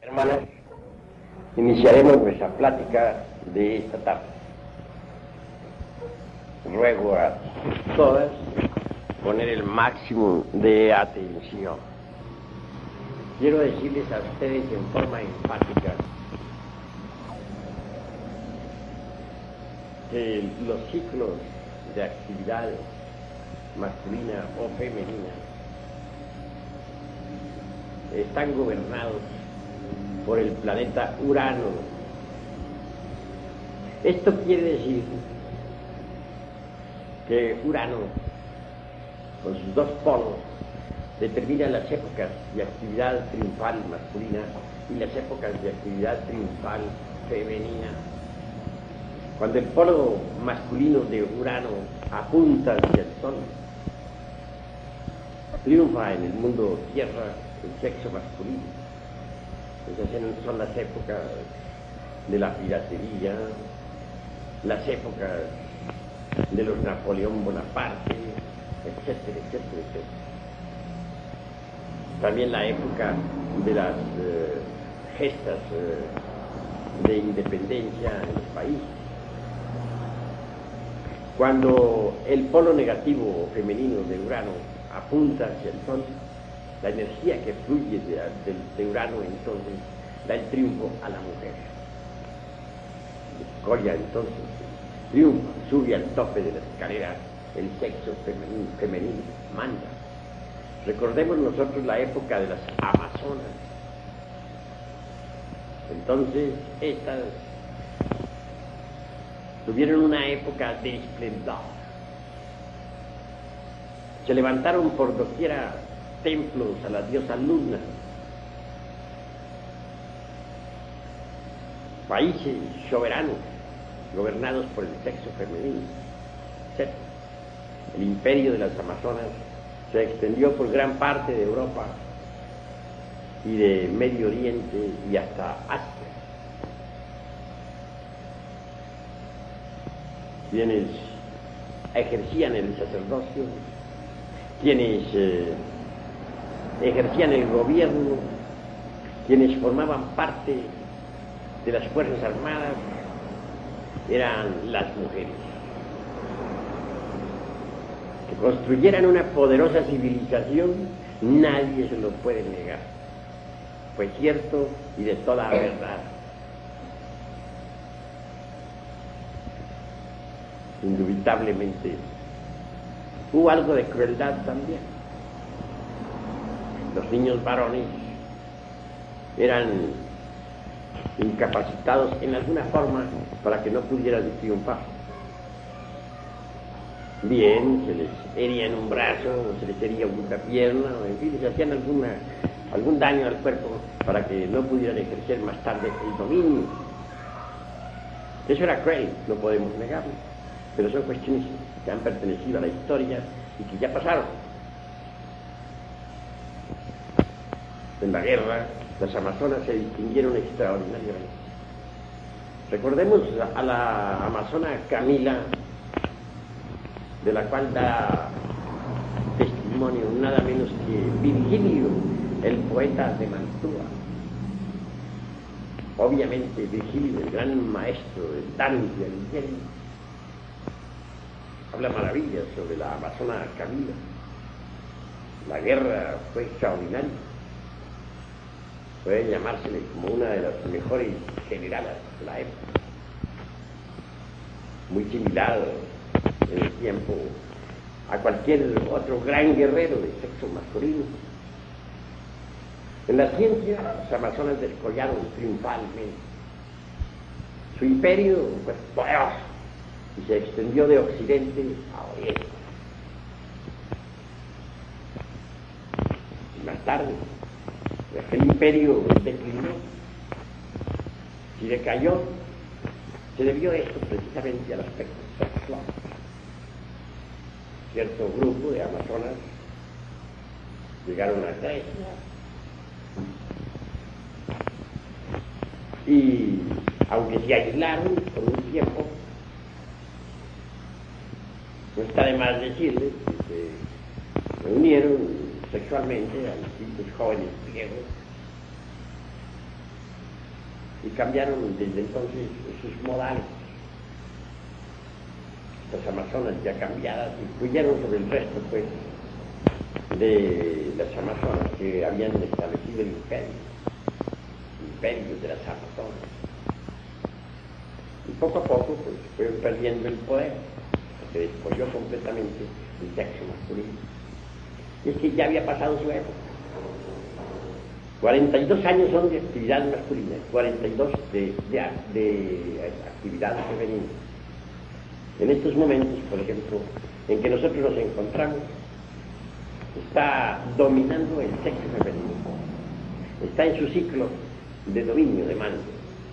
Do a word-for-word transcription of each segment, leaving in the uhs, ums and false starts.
Hermanas, iniciaremos nuestra plática de esta tarde. Ruego a todas poner el máximo de atención. Quiero decirles a ustedes en forma enfática que los ciclos de actividad masculina o femenina están gobernados por el planeta Urano. Esto quiere decir que Urano, con sus dos polos, determina las épocas de actividad triunfal masculina y las épocas de actividad triunfal femenina. Cuando el polo masculino de Urano apunta hacia el Sol, triunfa en el mundo Tierra el sexo masculino. Esas son las épocas de la piratería, las épocas de los Napoleón Bonaparte, etcétera, etcétera, etcétera. También la época de las eh, gestas eh, de independencia en el país. Cuando el polo negativo femenino de Urano apunta hacia el Sol, la energía que fluye de, de, de Urano entonces da el triunfo a la mujer. Goya entonces triunfa, sube al tope de la escalera el sexo femenino, femenino, manda. Recordemos nosotros la época de las Amazonas. Entonces estas tuvieron una época de esplendor. Se levantaron por doquiera templos a la diosa Luna. Países soberanos, gobernados por el sexo femenino, etcétera. El imperio de las Amazonas se extendió por gran parte de Europa y de Medio Oriente y hasta Asia. Quienes ejercían el sacerdocio, quienes eh, ejercían el gobierno, quienes formaban parte de las Fuerzas Armadas, eran las mujeres. Que construyeran una poderosa civilización, nadie se lo puede negar. Fue cierto y de toda verdad. Indubitablemente hubo algo de crueldad también. Los niños varones eran incapacitados en alguna forma para que no pudieran triunfar. Bien, se les hería en un brazo, se les hería una pierna, o en fin, les hacían alguna, algún daño al cuerpo para que no pudieran ejercer más tarde el dominio. Eso era cruel, no podemos negarlo, pero son cuestiones que han pertenecido a la historia y que ya pasaron. En la guerra, las Amazonas se distinguieron extraordinariamente. Recordemos a la amazona Camila, de la cual da testimonio nada menos que Virgilio, el poeta de Mantua. Obviamente Virgilio, el gran maestro del Dante Alighieri, habla maravillas sobre la amazona Camila. La guerra fue extraordinaria. Puede llamársele como una de las mejores generalas de la época. Muy similar en el tiempo a cualquier otro gran guerrero de sexo masculino. En la ciencia, las amazonas descollaron triunfalmente. Su imperio fue poderoso y se extendió de occidente a oriente. Y más tarde, el imperio declinó. Si decayó, se debió esto precisamente al aspecto sexual. Cierto grupo de amazonas llegaron a Grecia y, aunque se aislaron por un tiempo, no está de más decirles que se reunieron sexualmente a distintos jóvenes griegos y cambiaron desde entonces sus modales. Estas amazonas ya cambiadas influyeron sobre el resto, pues, de las amazonas que habían establecido el imperio, el imperio de las amazonas. Y poco a poco, pues, fueron perdiendo el poder, se despolló completamente el sexo masculino. Y es que ya había pasado su época. cuarenta y dos años son de actividad masculina, cuarenta y dos de, de, de actividad femenina. En estos momentos, por ejemplo, en que nosotros nos encontramos, está dominando el sexo femenino. Está en su ciclo de dominio, de mando.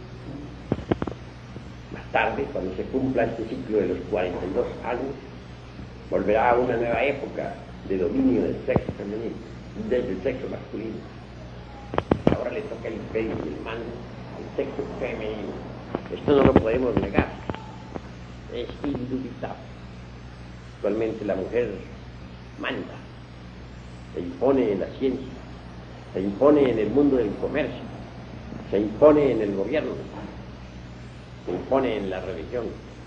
Más tarde, cuando se cumpla este ciclo de los cuarenta y dos años, volverá a una nueva época de dominio del sexo femenino, desde el sexo masculino. Ahora le toca el imperio y el mando al sexo femenino. Esto no lo podemos negar, es indubitable. Actualmente la mujer manda, se impone en la ciencia, se impone en el mundo del comercio, se impone en el gobierno, se impone en la religión,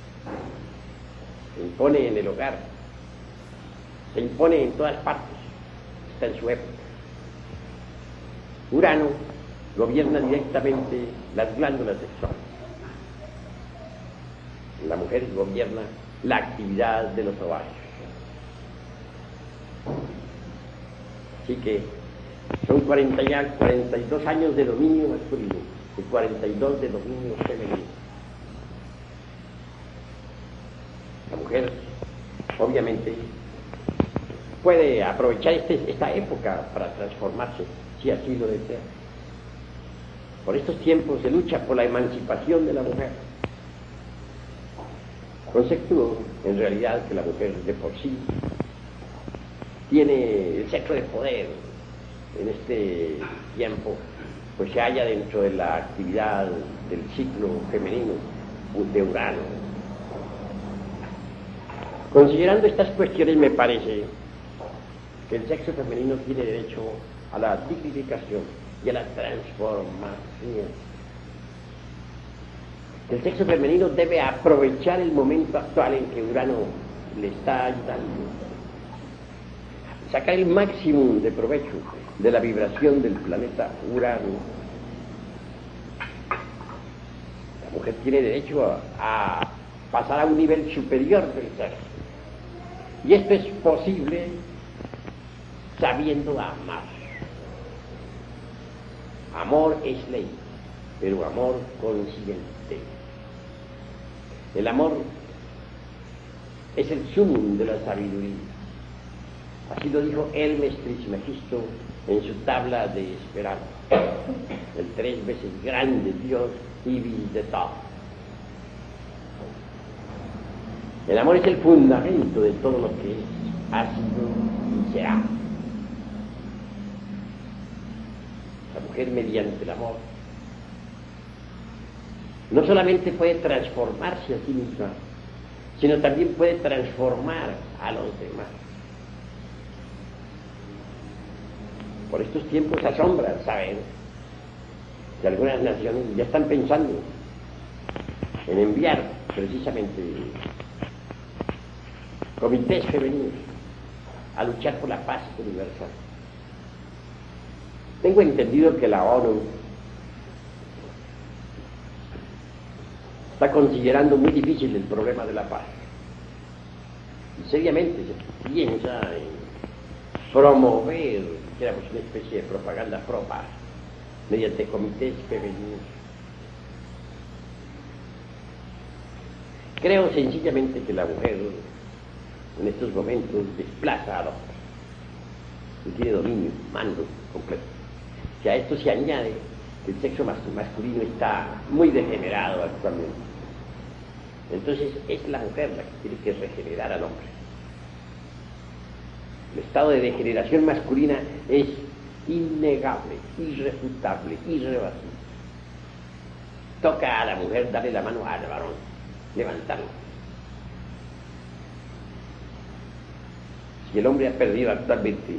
se impone en el hogar, se impone en todas partes, está en su época. Urano gobierna directamente las glándulas sexuales. La mujer gobierna la actividad de los ovarios. Así que son cuarenta y dos años de dominio masculino y cuarenta y dos de dominio femenino. La mujer, obviamente, puede aprovechar este, esta época para transformarse, si así lo desea. Por estos tiempos se lucha por la emancipación de la mujer. Conceptúo, en realidad, que la mujer de por sí tiene el centro de poder en este tiempo, pues se halla dentro de la actividad del ciclo femenino de Urano. Considerando estas cuestiones, me parece que el sexo femenino tiene derecho a la dignificación y a la transformación. El sexo femenino debe aprovechar el momento actual en que Urano le está ayudando, sacar el máximo de provecho de la vibración del planeta Urano. La mujer tiene derecho a, a pasar a un nivel superior del sexo, y esto es posible sabiendo amar. Amor es ley, pero amor consciente. El amor es el sumum de la sabiduría. Así lo dijo Hermes Trismegisto en su tabla de esperanza, el tres veces grande Dios Ibis de todo. El amor es el fundamento de todo lo que es, ha sido y será. La mujer, mediante el amor, no solamente puede transformarse a sí misma, sino también puede transformar a los demás. Por estos tiempos asombra saber que algunas naciones ya están pensando en enviar precisamente comités femeninos a luchar por la paz universal. Tengo entendido que la ONU está considerando muy difícil el problema de la paz. Y seriamente se piensa en promover, digamos, una especie de propaganda pro-paz mediante comités femeninos. Creo sencillamente que la mujer en estos momentos desplaza al hombre y tiene dominio, mando completo. Que a esto se añade que el sexo masculino está muy degenerado actualmente. Entonces es la mujer la que tiene que regenerar al hombre. El estado de degeneración masculina es innegable, irrefutable, irrebatible. Toca a la mujer darle la mano al varón, levantarlo. Si el hombre ha perdido actualmente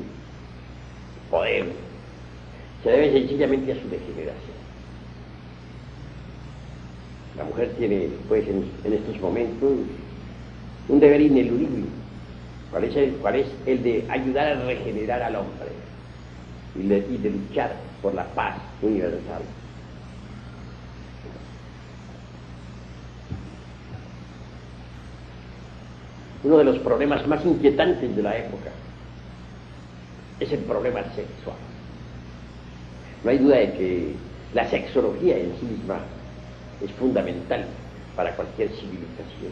poder, se debe sencillamente a su degeneración. La mujer tiene, pues, en, en estos momentos un deber ineludible. ¿Cuál es, el, ¿Cuál es el de ayudar a regenerar al hombre y, le, y de luchar por la paz universal? Uno de los problemas más inquietantes de la época es el problema sexual. No hay duda de que la sexología en sí misma es fundamental para cualquier civilización.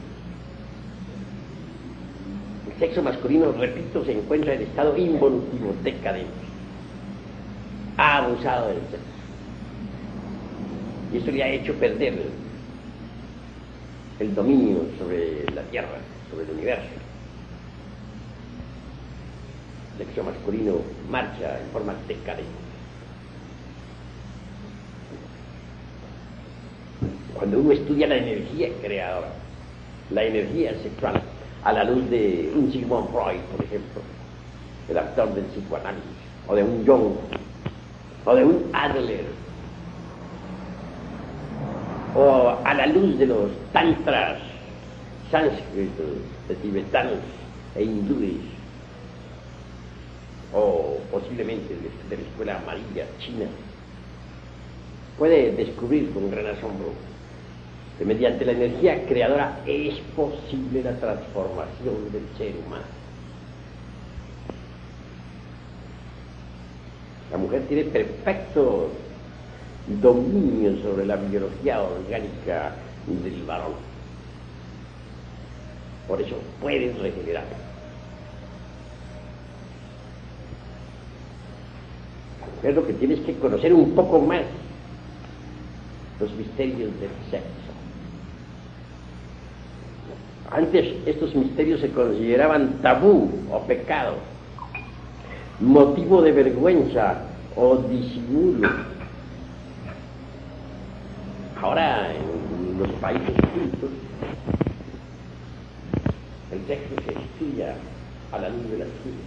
El sexo masculino, repito, se encuentra en estado involutivo, decadente. Ha abusado del sexo. Y eso le ha hecho perder el dominio sobre la Tierra, sobre el universo. El sexo masculino marcha en forma decadente. Cuando uno estudia la energía creadora, la energía sexual, a la luz de un Sigmund Freud, por ejemplo, el autor del psicoanálisis, o de un Jung, o de un Adler, o a la luz de los tantras sánscritos, de tibetanos e hindúes, o posiblemente de, de la escuela amarilla china, puede descubrir con gran asombro que mediante la energía creadora es posible la transformación del ser humano. La mujer tiene perfecto dominio sobre la biología orgánica del varón. Por eso puede regenerar. La mujer lo que tiene es que conocer un poco más los misterios del sexo. Antes estos misterios se consideraban tabú o pecado, motivo de vergüenza o disimulo. Ahora en los países cultos el sexo se estudia a la luz de la ciencia.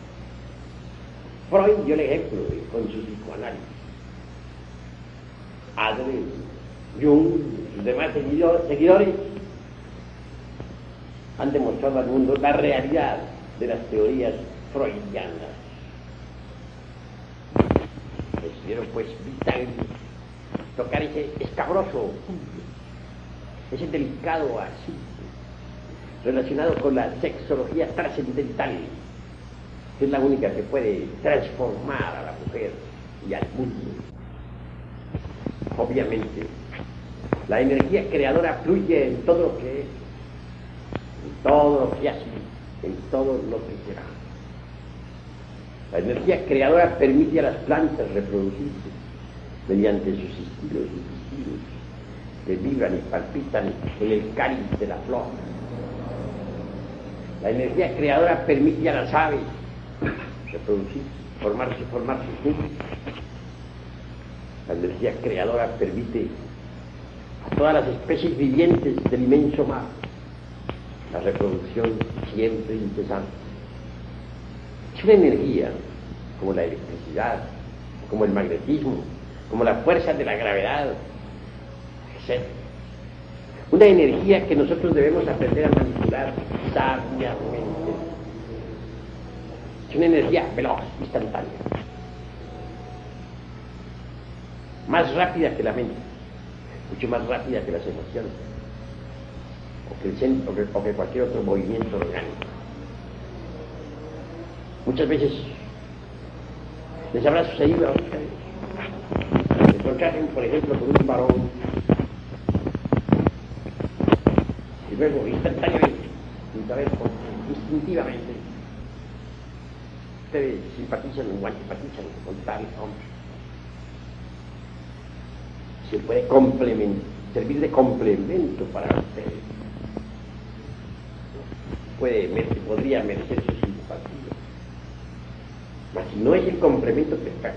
Freud dio el ejemplo con su psicoanálisis. Adler, Jung y sus demás seguidores han demostrado al mundo la realidad de las teorías freudianas. Decidieron pues vital tocar ese escabroso punto, ese delicado asunto relacionado con la sexología trascendental, que es la única que puede transformar a la mujer y al mundo. Obviamente, la energía creadora fluye en todo lo que es, en todo lo que ha sido, en todo lo que será. La energía creadora permite a las plantas reproducirse mediante sus estilos invisibles que vibran y palpitan en el cáliz de la flor. La energía creadora permite a las aves reproducirse, formarse, formar sus nidos. La energía creadora permite a todas las especies vivientes del inmenso mar la reproducción siempre incesante. Es una energía como la electricidad, como el magnetismo, como la fuerza de la gravedad, etcétera. Una energía que nosotros debemos aprender a manipular sabiamente. Es una energía veloz, instantánea, más rápida que la mente, mucho más rápida que las emociones, o que, el centro, o que, o que cualquier otro movimiento orgánico. Muchas veces les habrá sucedido a ustedes encontrarse, por ejemplo, con un varón y luego instantáneamente, sin saber por qué, instintivamente, ustedes simpatizan o antipatizan con tal hombre. Se puede complementar, servir de complemento para ustedes. Puede, podría merecer su simpatía. Mas si no es el complemento perfecto,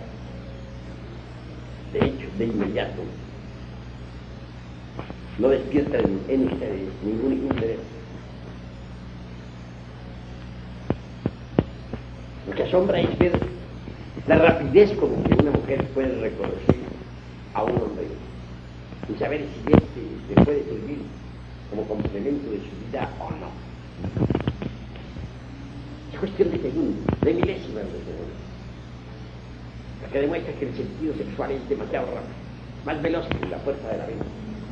de hecho, de inmediato, no despierta en, en ustedes ningún interés. Lo que asombra es ver la rapidez con que una mujer puede reconocer a un hombre y saber si este le puede servir como complemento de su vida o no. Es cuestión de segundos, de milésimas de segundos, porque demuestra que el sentido sexual es demasiado rápido, más veloz que la fuerza de la mente,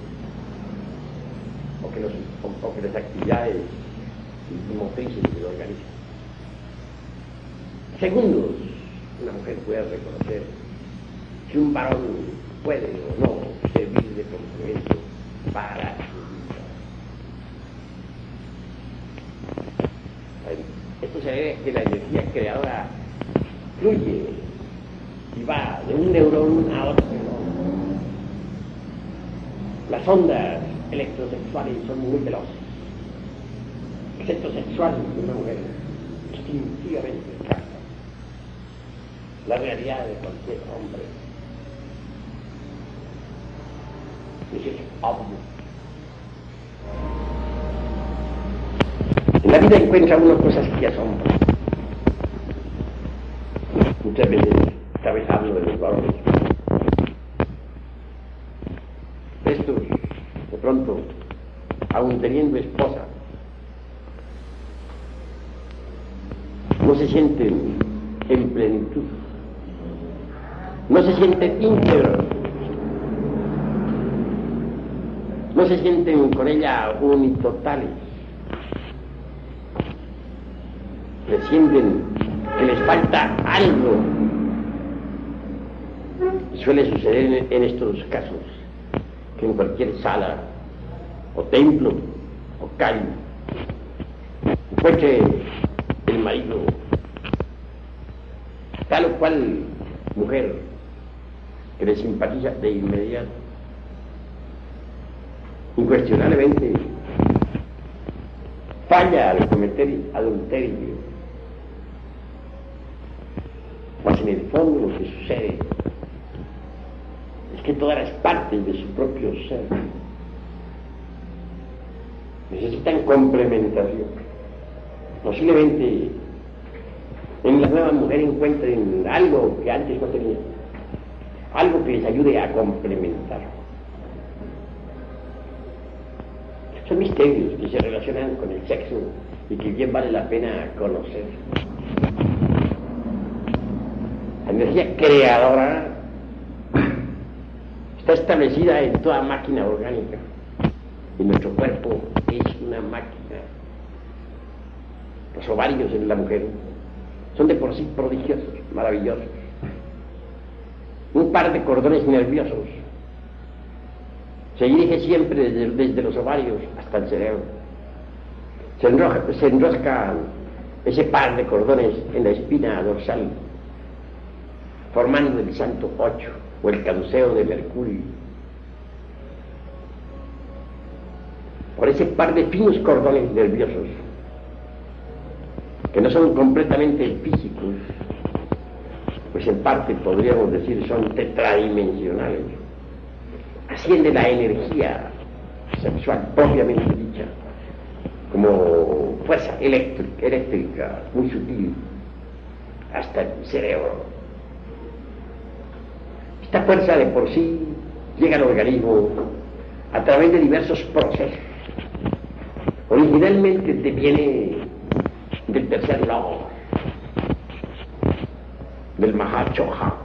o que, los, o, o que las actividades motrices del organismo. Segundos, una mujer puede reconocer si un varón puede o no servir de complemento para su vida. Esto se debe a que la energía creadora fluye y va de un neurón a otro neurón. Las ondas electrosexuales son muy veloces. El centro sexual de una mujer instintivamente capta la realidad de cualquier hombre. Eso es obvio. En la vida encuentra uno cosas que asombran. Muchas veces está besando de los varones. Estos, de pronto, aun teniendo esposa, no se sienten en plenitud, no se sienten íntegros, no se sienten con ella unitotales, le sienten que les falta algo. Suele suceder en, en estos casos que en cualquier sala o templo o calle encuentre el marido tal o cual mujer que le simpatiza de inmediato, incuestionablemente falla al cometer adulterio, pues en el fondo lo que sucede es que todas las partes de su propio ser necesitan complementación. Posiblemente en la nueva mujer encuentren algo que antes no tenían, algo que les ayude a complementar. Son misterios que se relacionan con el sexo y que bien vale la pena conocer. La energía creadora está establecida en toda máquina orgánica y nuestro cuerpo es una máquina. Los ovarios en la mujer son de por sí prodigiosos, maravillosos. Un par de cordones nerviosos se dirige siempre desde, desde los ovarios hasta el cerebro. Se enrosca, se enrosca ese par de cordones en la espina dorsal, formando el santo ocho o el caduceo de Mercurio. Por ese par de finos cordones nerviosos, que no son completamente físicos, pues en parte podríamos decir son tetradimensionales, asciende la energía sexual propiamente dicha como fuerza eléctrica, eléctrica muy sutil hasta el cerebro. Esta fuerza de por sí llega al organismo a través de diversos procesos. Originalmente viene del tercer logos, del Mahachoha.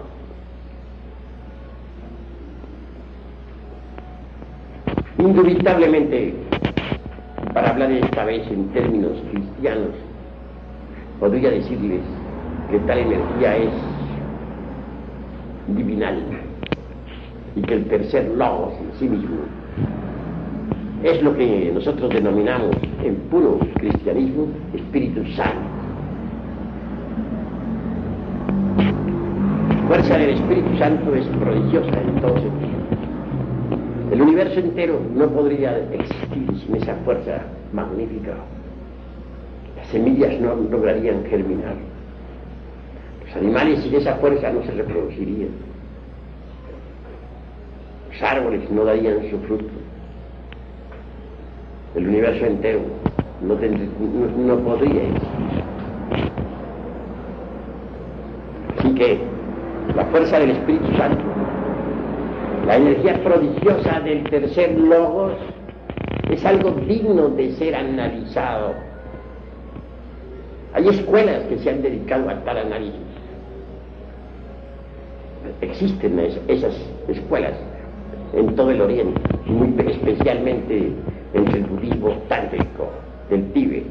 Indubitablemente, para hablar esta vez en términos cristianos, podría decirles que tal energía es divinal y que el tercer logos en sí mismo es lo que nosotros denominamos en puro cristianismo Espíritu Santo. La fuerza del Espíritu Santo es prodigiosa en todo sentido. El universo entero no podría existir sin esa fuerza magnífica. Las semillas no lograrían germinar. Los animales sin esa fuerza no se reproducirían. Los árboles no darían su fruto. El universo entero no, tendría, no, no podría existir. Así que la fuerza del Espíritu Santo La energía prodigiosa del tercer logos es algo digno de ser analizado. Hay escuelas que se han dedicado a tal análisis. Existen esas escuelas en todo el Oriente, muy especialmente entre el budismo tántrico del Tíbet.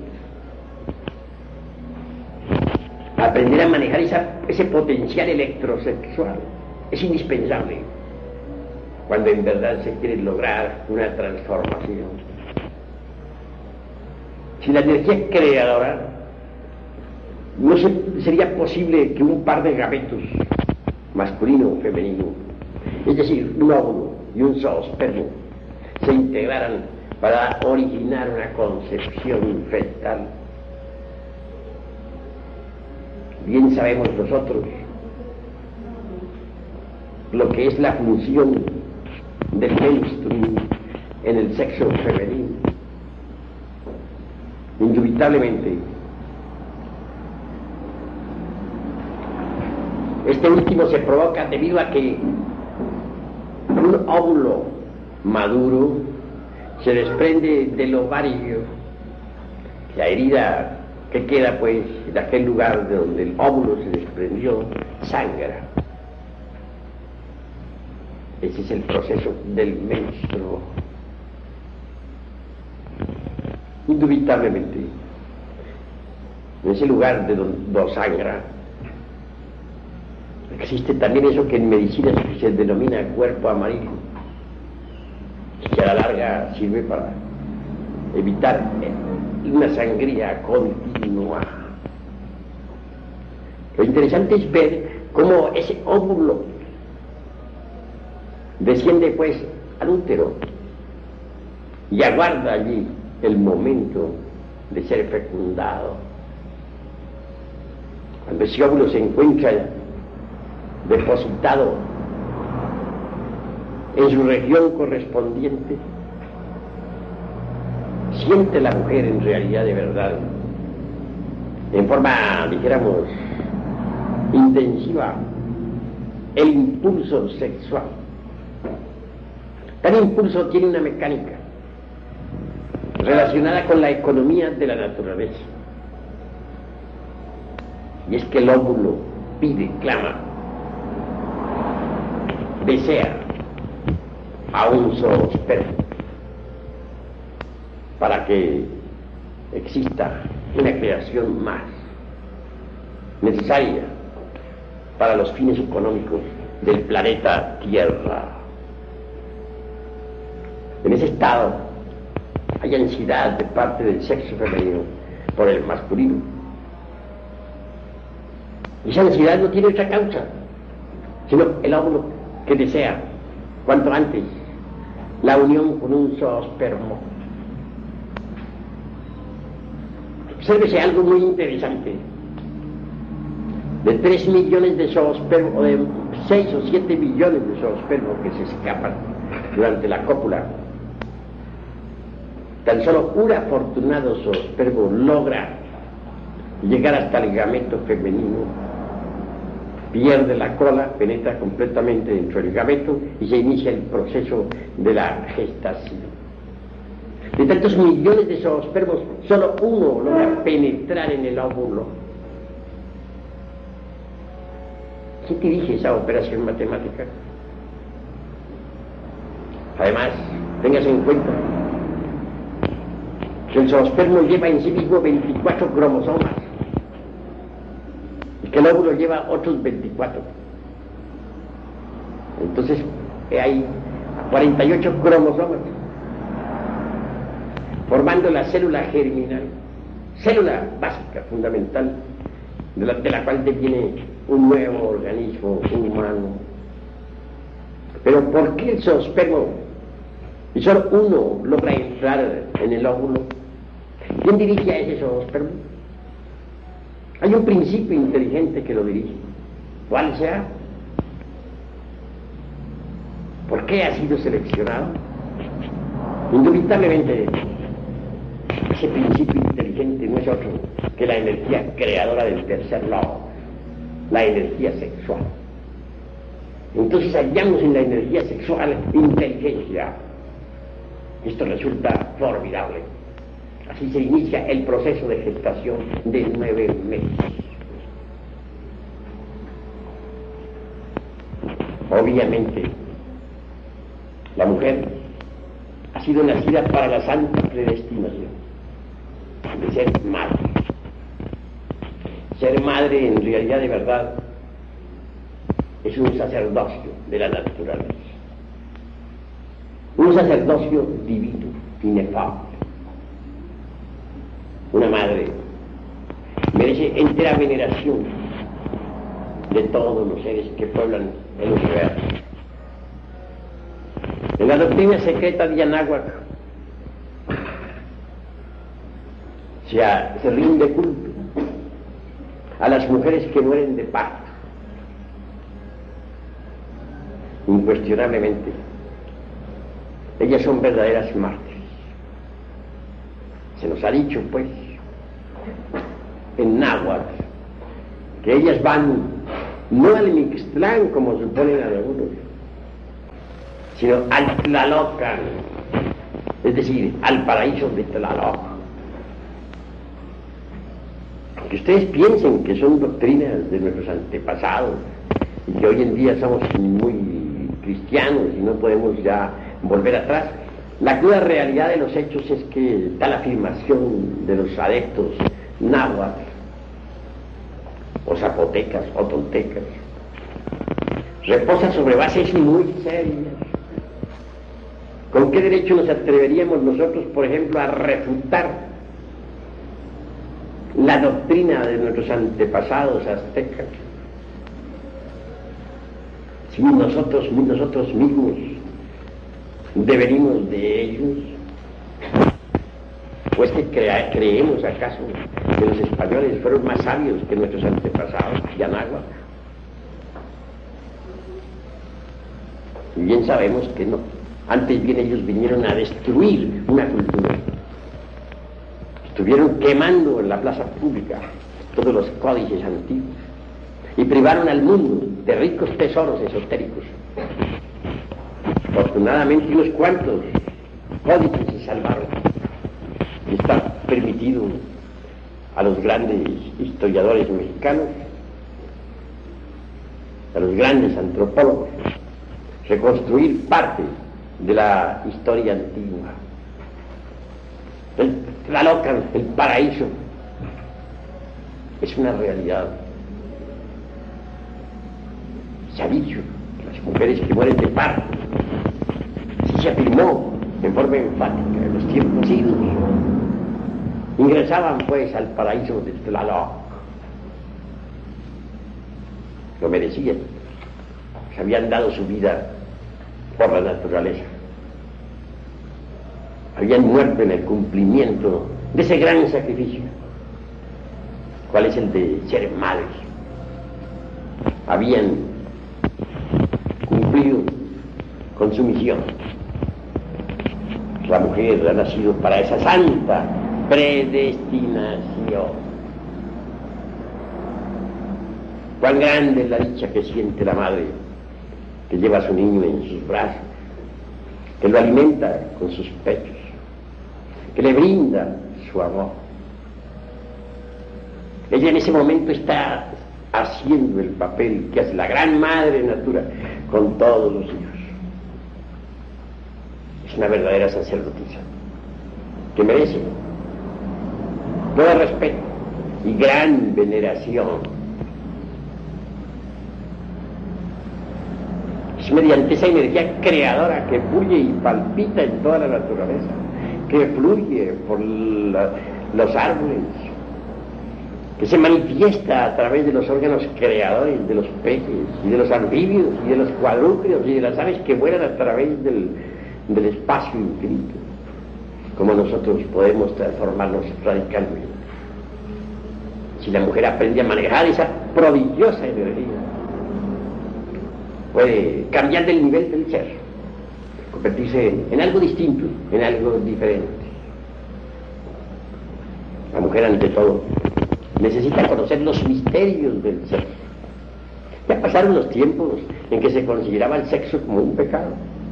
Aprender a manejar esa, ese potencial electrosexual es indispensable cuando en verdad se quiere lograr una transformación. Si la energía creadora, no se, sería posible que un par de gametos, masculino o femenino, es decir, un óvulo y un zoospermo, se integraran para originar una concepción fetal. Bien sabemos nosotros lo que es la función del menstruum en el sexo femenino. Indubitablemente, este último se provoca debido a que un óvulo maduro se desprende del ovario, la herida que queda pues de aquel lugar de donde el óvulo se desprendió sangra. Ese es el proceso del menstruo. Indubitablemente, en ese lugar de donde sangra, existe también eso que en medicina se denomina cuerpo amarillo, que a la larga sirve para evitar una sangría continua. Lo interesante es ver cómo ese óvulo desciende pues al útero y aguarda allí el momento de ser fecundado. Cuando ese óvulo se encuentra depositado en su región correspondiente, siente la mujer en realidad de verdad, en forma, dijéramos, intensiva, el impulso sexual. Tal impulso tiene una mecánica relacionada con la economía de la naturaleza, y es que el óvulo pide, clama, desea a un zoospermo para que exista una creación más necesaria para los fines económicos del planeta Tierra. En ese estado hay ansiedad de parte del sexo femenino por el masculino. Y esa ansiedad no tiene otra causa, sino el óvulo que desea, cuanto antes, la unión con un zoospermo. Obsérvese algo muy interesante. De tres millones de zoospermos, o de seis o siete millones de zoospermos que se escapan durante la cópula, tan solo un afortunado zoospermo logra llegar hasta el gameto femenino, pierde la cola, penetra completamente dentro del gameto y se inicia el proceso de la gestación. De tantos millones de zoospermos, solo uno logra penetrar en el óvulo. ¿Quién dirige esa operación matemática? Además, téngase en cuenta que el zoospermo lleva en sí mismo veinticuatro cromosomas y que el óvulo lleva otros veinticuatro. Entonces, hay cuarenta y ocho cromosomas formando la célula germinal, célula básica, fundamental, de la, de la cual deviene un nuevo organismo humano. Pero ¿por qué el zoospermo y solo uno logra entrar en el óvulo? ¿Quién dirige a ese zoospermo? Hay un principio inteligente que lo dirige. ¿Cuál sea? ¿Por qué ha sido seleccionado? Indubitablemente, ese principio inteligente no es otro que la energía creadora del tercer logo, la energía sexual. Entonces hallamos en la energía sexual inteligencia. Esto resulta formidable. Así se inicia el proceso de gestación de nueve meses. Obviamente, la mujer ha sido nacida para la santa predestinación de ser madre. Ser madre, en realidad, de verdad, es un sacerdocio de la naturaleza. Un sacerdocio divino, inefable. Una madre merece entera veneración de todos los seres que pueblan el universo. En la doctrina secreta de Anáhuac se, a, se rinde culto a las mujeres que mueren de parto. Incuestionablemente, ellas son verdaderas mártires. Se nos ha dicho, pues, en náhuatl, que ellas van no al Mixtlán, como suponen algunos, sino al Tlalocan, es decir, al paraíso de Tlaloc. Aunque ustedes piensen que son doctrinas de nuestros antepasados, y que hoy en día somos muy cristianos y no podemos ya volver atrás, la cruda realidad de los hechos es que tal afirmación de los adeptos náhuatl, o zapotecas, o toltecas, reposa sobre bases muy serias. ¿Con qué derecho nos atreveríamos nosotros, por ejemplo, a refutar la doctrina de nuestros antepasados aztecas? Si nosotros, nosotros mismos devenimos de ellos, pues que crea, creemos acaso que los españoles fueron más sabios que nuestros antepasados Anáhuac. Y bien sabemos que no. Antes bien ellos vinieron a destruir una cultura. Estuvieron quemando en la plaza pública todos los códices antiguos y privaron al mundo de ricos tesoros esotéricos. Afortunadamente unos cuantos códices se salvaron. Y está permitido a los grandes historiadores mexicanos, a los grandes antropólogos, reconstruir parte de la historia antigua. El Tlalocan, el paraíso, es una realidad. Se ha dicho que las mujeres que mueren de parto, sí se afirmó en forma enfática en los tiempos idos, ingresaban pues al paraíso de Tlaloc. Lo merecían, se habían dado su vida por la naturaleza, habían muerto en el cumplimiento de ese gran sacrificio, cuál es el de ser madres. Habían cumplido con su misión. La mujer ha nacido para esa santa predestinación. Cuán grande es la dicha que siente la madre que lleva a su niño en sus brazos, que lo alimenta con sus pechos, que le brinda su amor. Ella en ese momento está haciendo el papel que hace la gran madre natura con todos los hijos. Es una verdadera sacerdotisa que merece todo respeto y gran veneración. Es mediante esa energía creadora que fluye y palpita en toda la naturaleza, que fluye por la, los árboles, que se manifiesta a través de los órganos creadores de los peces y de los anfibios y de los cuadrúpedos y de las aves que vuelan a través del, del espacio infinito, como nosotros podemos transformarnos radicalmente. Si la mujer aprende a manejar esa prodigiosa energía, puede cambiar del nivel del ser, convertirse en algo distinto, en algo diferente. La mujer, ante todo, necesita conocer los misterios del ser, Ya pasaron los tiempos en que se consideraba el sexo como un pecado.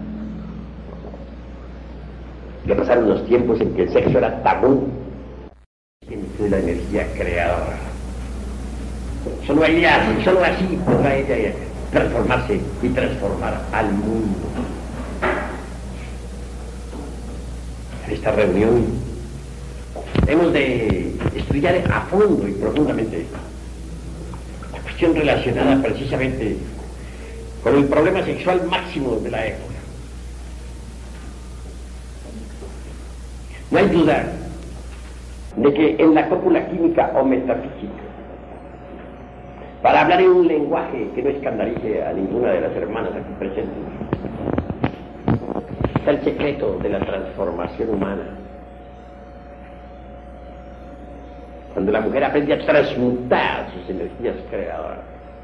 Ya pasaron los tiempos en que el sexo era tabú. De la energía creadora. Solo ella, solo así podrá ella transformarse y transformar al mundo. En esta reunión hemos de estudiar a fondo y profundamente la cuestión relacionada precisamente con el problema sexual máximo de la época. No hay duda de que en la cópula química o metafísica, para hablar en un lenguaje que no escandalice a ninguna de las hermanas aquí presentes, está el secreto de la transformación humana. Cuando la mujer aprende a transmutar sus energías creadoras,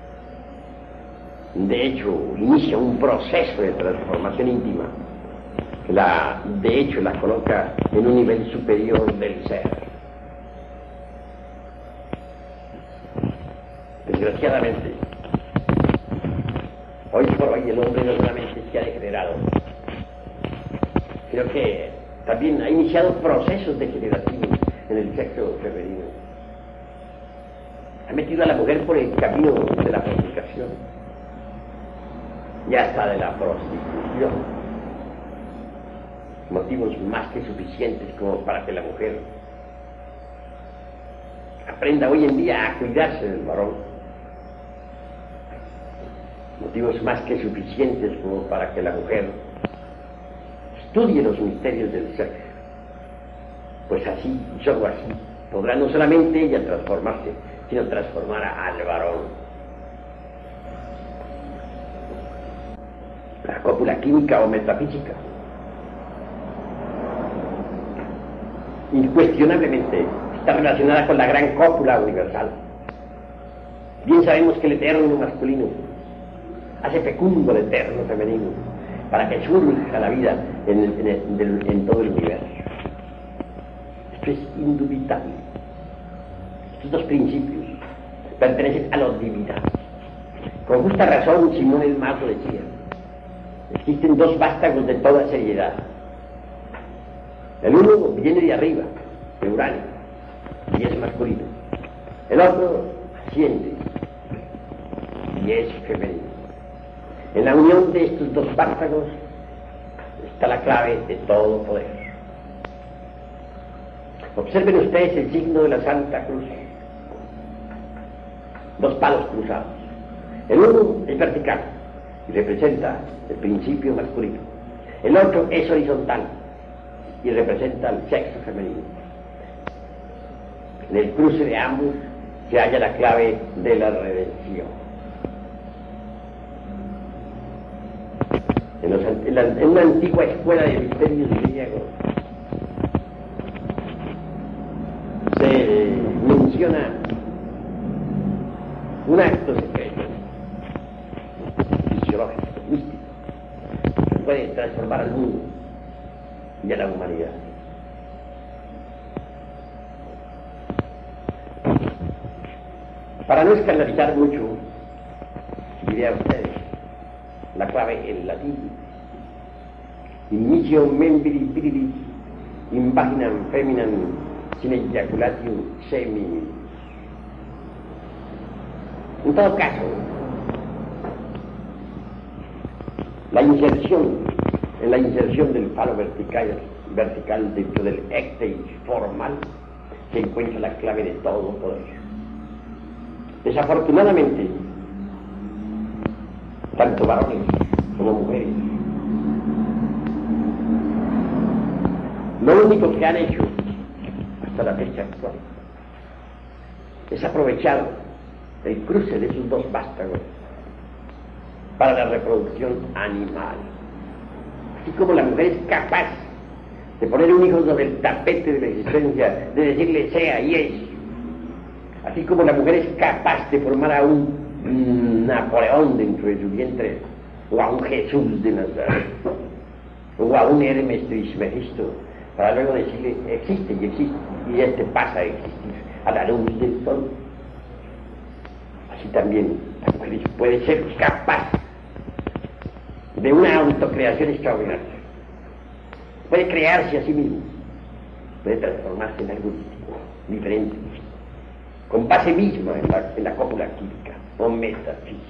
de hecho, inicia un proceso de transformación íntima que la, de hecho, la coloca en un nivel superior del ser. Desgraciadamente, hoy por hoy el hombre no solamente se ha degenerado, sino que también ha iniciado procesos degenerativos en el sexo femenino. Ha metido a la mujer por el camino de la fornicación y hasta de la prostitución. Motivos más que suficientes como para que la mujer aprenda hoy en día a cuidarse del varón. Motivos más que suficientes como para que la mujer estudie los misterios del sexo. Pues así, y solo así, podrá no solamente ella transformarse, sino transformar al varón. La cópula química o metafísica incuestionablemente está relacionada con la gran cópula universal. Bien sabemos que el eterno masculino hace fecundo el eterno femenino para que surja la vida en, en, en, en todo el universo. Esto es indubitable. Estos dos principios pertenecen a los divinidad. Con justa razón Simón el Mago decía: existen dos vástagos de toda seriedad. El uno viene de arriba, de Urano, y es masculino. El otro asciende y es femenino. En la unión de estos dos vástagos está la clave de todo poder. Observen ustedes el signo de la Santa Cruz. Dos palos cruzados. El uno es vertical y representa el principio masculino. El otro es horizontal y representa el sexo femenino. En el cruce de ambos se halla la clave de la redención. En, los, en, la, en una antigua escuela de misterios griegos se menciona un acto secreto, fisiológico, místico, que puede transformar al mundo y a la humanidad. Para no escandalizar mucho, diré a ustedes la clave en latín: inicio membri virilis in vaginam feminam sin ejaculatium semini. En todo caso, la inserción, en la inserción del falo vertical, vertical dentro del écteis formal, se encuentra la clave de todo poder. Desafortunadamente, tanto varones como mujeres, lo único que han hecho hasta la fecha actual es aprovechar el cruce de esos dos vástagos para la reproducción animal. Así como la mujer es capaz de poner un hijo sobre el tapete de la existencia, de decirle sea y es, así como la mujer es capaz de formar a un mm, Napoleón dentro de su vientre, o a un Jesús de Nazaret, o a un Hermes Trismegisto, para luego decirle existe y existe, y este pasa a existir a la luz del sol. Así también La mujer puede ser capaz de una autocreación extraordinaria. Puede crearse a sí mismo, puede transformarse en algo distinto, diferente, con base misma en la, en la cópula química o metafísica.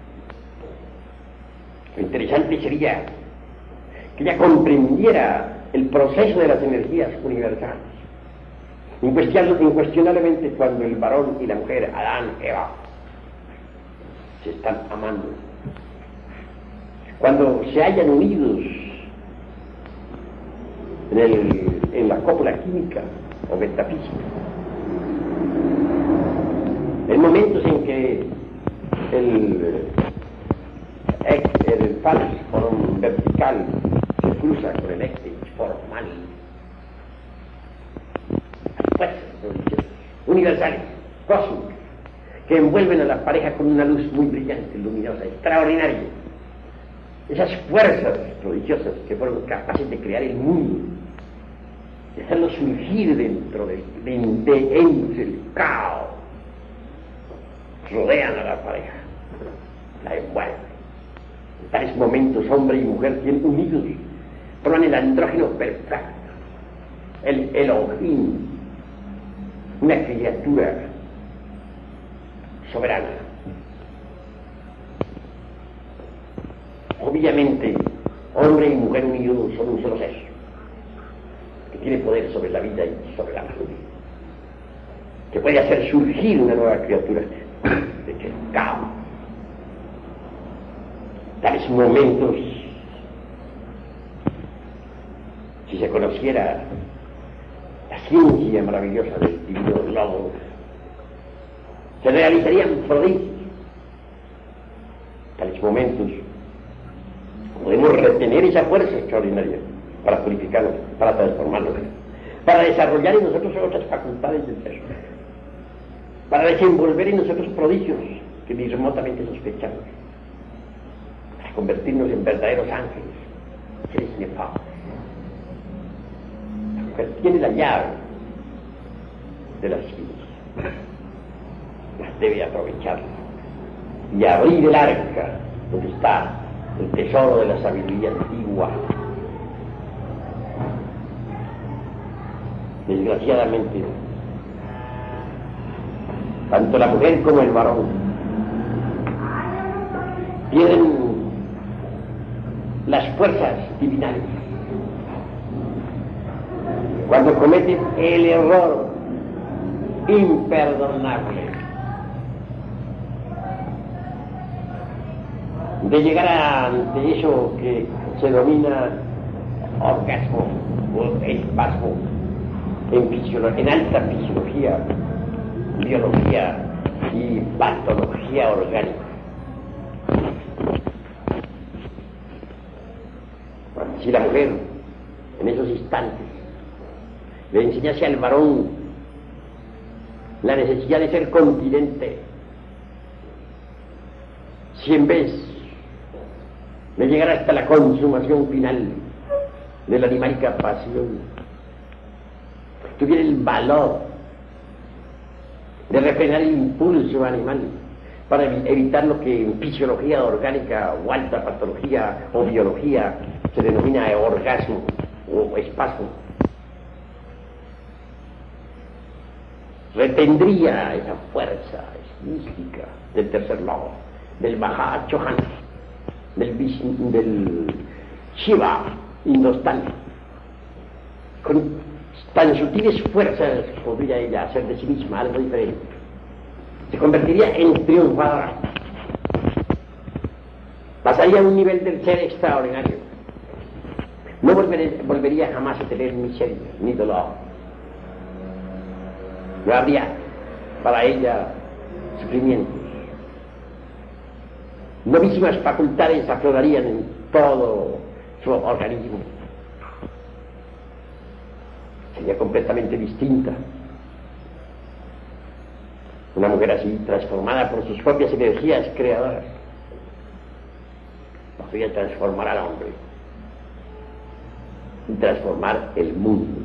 Lo interesante sería que ella comprendiera el proceso de las energías universales. Incuestionablemente, cuando el varón y la mujer, Adán, Eva, se están amando, cuando se hayan unidos en, el, en la cópula química o metafísica, en momentos en que el, el falso vertical se cruza con el éxtasis formal, las fuerzas universales, cósmicas, que envuelven a la pareja con una luz muy brillante, luminosa, extraordinaria. Esas fuerzas prodigiosas que fueron capaces de crear el mundo, de hacerlo surgir dentro de, de, de entre el caos, rodean a la pareja, la envuelven. En tales momentos, hombre y mujer tienen unidos, forman el andrógeno perfecto, el Elohim, una criatura soberana. Obviamente, hombre y mujer unidos son un solo ser, que tiene poder sobre la vida y sobre la muerte, que puede hacer surgir una nueva criatura de que el caos. Tales momentos, si se conociera la ciencia maravillosa del divino Logos, se realizarían prodigios. Tales momentos podemos retener esa fuerza extraordinaria para purificarnos, para transformarnos, para desarrollar en nosotros otras facultades del ser, para desenvolver en nosotros prodigios que ni remotamente sospechamos, para convertirnos en verdaderos ángeles, seres inefables. La mujer tiene la llave de las vidas, las debe aprovechar y abrir el arca donde está el tesoro de la sabiduría antigua. Desgraciadamente, tanto la mujer como el varón tienen las fuerzas divinales. Cuando cometen el error imperdonable de llegar ante eso que se denomina orgasmo o espasmo en, en alta fisiología, biología y patología orgánica. Si la mujer en esos instantes le enseñase al varón la necesidad de ser continente, si en vez de llegar hasta la consumación final de la animálica pasión, tuviera el valor de refrenar el impulso animal para evitar lo que en fisiología orgánica o alta patología o biología se denomina orgasmo o espasmo, retendría esa fuerza mística del tercer logo, del Mahachohan, del, del Shiva Indostán. Con tan sutiles fuerzas podría ella hacer de sí misma algo diferente. Se convertiría en triunfadora. Pasaría a un nivel del ser extraordinario. No volveré, volvería jamás a tener miseria ni dolor. No habría para ella sufrimientos. Novísimas facultades aflorarían en todo su organismo. Sería completamente distinta. Una mujer así, transformada por sus propias energías creadoras, podría transformar al hombre y transformar el mundo.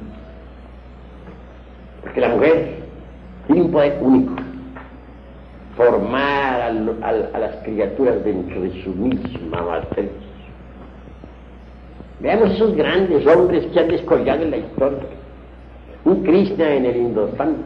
Porque la mujer tiene un poder único: formar a, a, a las criaturas dentro de su misma matriz. Veamos esos grandes hombres que han descollado en la historia. Un Krishna en el Hindustán,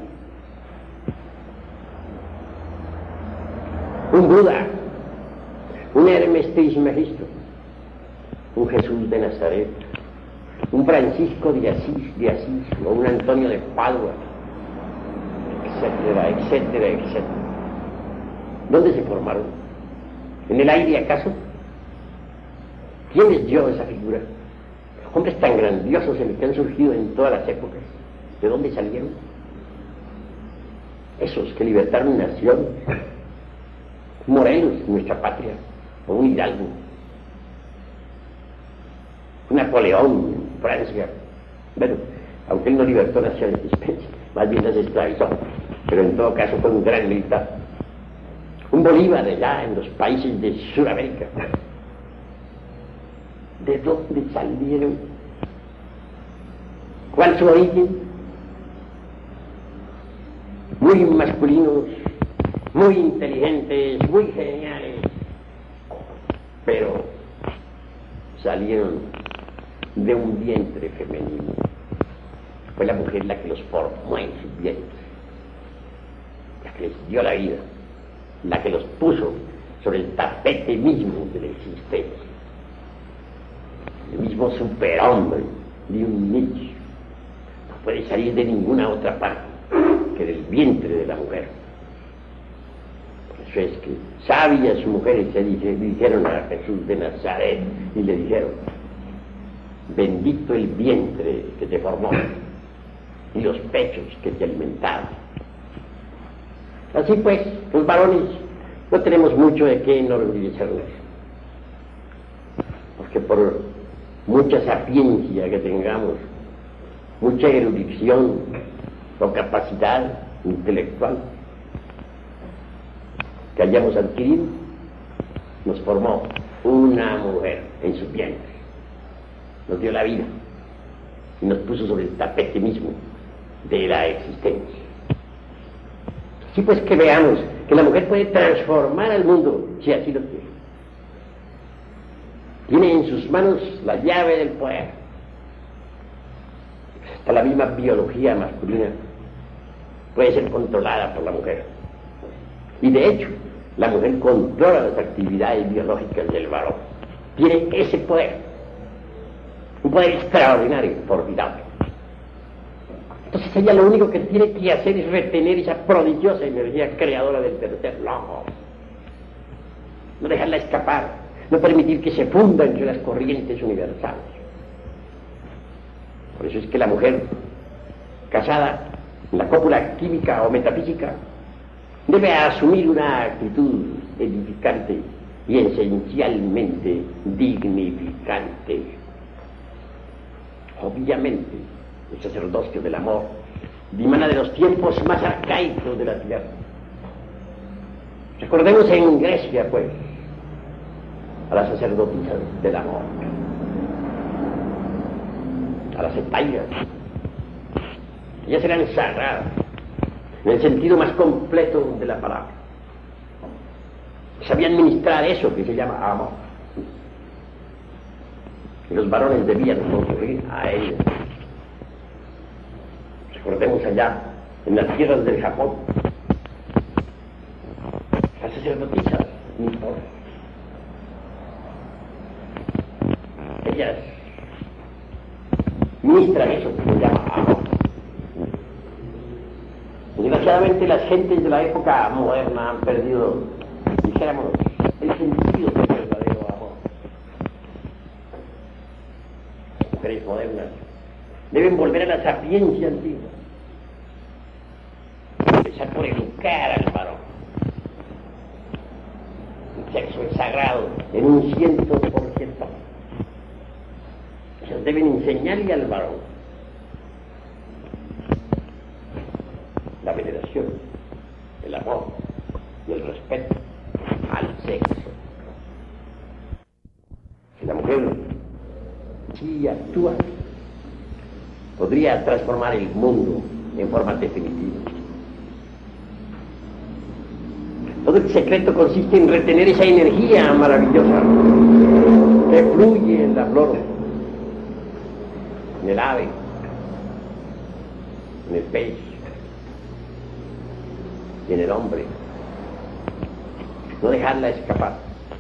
un Buda, un Hermes Trismegisto, un Jesús de Nazaret, un Francisco de Asís, de Asís o un Antonio de Padua, etcétera, etcétera, etcétera. ¿Dónde se formaron? ¿En el aire acaso? ¿Quién les dio esa figura? Hombres tan grandiosos en los que han surgido en todas las épocas. ¿De dónde salieron? Esos que libertaron nación. Morelos, nuestra patria, o un Hidalgo. Napoleón, Francia. Bueno, aunque él no libertó naciones, más bien las esclavizó, pero en todo caso fue un gran militar. Un Bolívar allá en los países de Sudamérica. ¿De dónde salieron? ¿Cuál es su origen? Muy masculinos, muy inteligentes, muy geniales, pero salieron de un vientre femenino. Fue la mujer la que los formó en su vientre, la que les dio la vida, la que los puso sobre el tapete mismo de la existencia. El mismo superhombre de un nicho no puede salir de ninguna otra parte que del vientre de la mujer. Por eso es que sabias mujeres se dijeron a Jesús de Nazaret y le dijeron: bendito el vientre que te formó y los pechos que te alimentaron. Así pues, los varones no tenemos mucho de qué enorgullecernos, porque por mucha sapiencia que tengamos, mucha erudición o capacidad intelectual que hayamos adquirido, nos formó una mujer en su vientre, nos dio la vida y nos puso sobre el tapete mismo de la existencia. Así pues que veamos que la mujer puede transformar al mundo si así lo quiere. Tiene en sus manos la llave del poder. Hasta la misma biología masculina puede ser controlada por la mujer. Y de hecho, la mujer controla las actividades biológicas del varón. Tiene ese poder. Un poder extraordinario, formidable. Entonces ella lo único que tiene que hacer es retener esa prodigiosa energía creadora del tercer ojo. No dejarla escapar, no permitir que se funda entre las corrientes universales. Por eso es que la mujer casada en la cópula química o metafísica debe asumir una actitud edificante y esencialmente dignificante. Obviamente, el sacerdocio del amor dimana de los tiempos más arcaicos de la tierra. Recordemos en Grecia, pues, a las sacerdotisas del amor, a las hetairas. Ellas eran sagradas, en el sentido más completo de la palabra. Sabían ministrar eso que se llama amor. Y los varones debían concurrir a ellas. Recordemos allá, en las tierras del Japón, las sacerdotisas niponas. Ellas ministran eso que se llama amor. Desgraciadamente las gentes de la época moderna han perdido, dijéramos, el sentido del verdadero amor. Las mujeres modernas deben volver a la sapiencia antigua, empezar por educar al varón. El sexo es sagrado en un ciento por ciento. Ellas deben enseñarle al varón la veneración, el amor y el respeto al sexo. Si la mujer sí actúa, podría transformar el mundo en forma definitiva. Todo el secreto consiste en retener esa energía maravillosa que fluye en la flor, en el ave, en el pez y en el hombre. No dejarla escapar.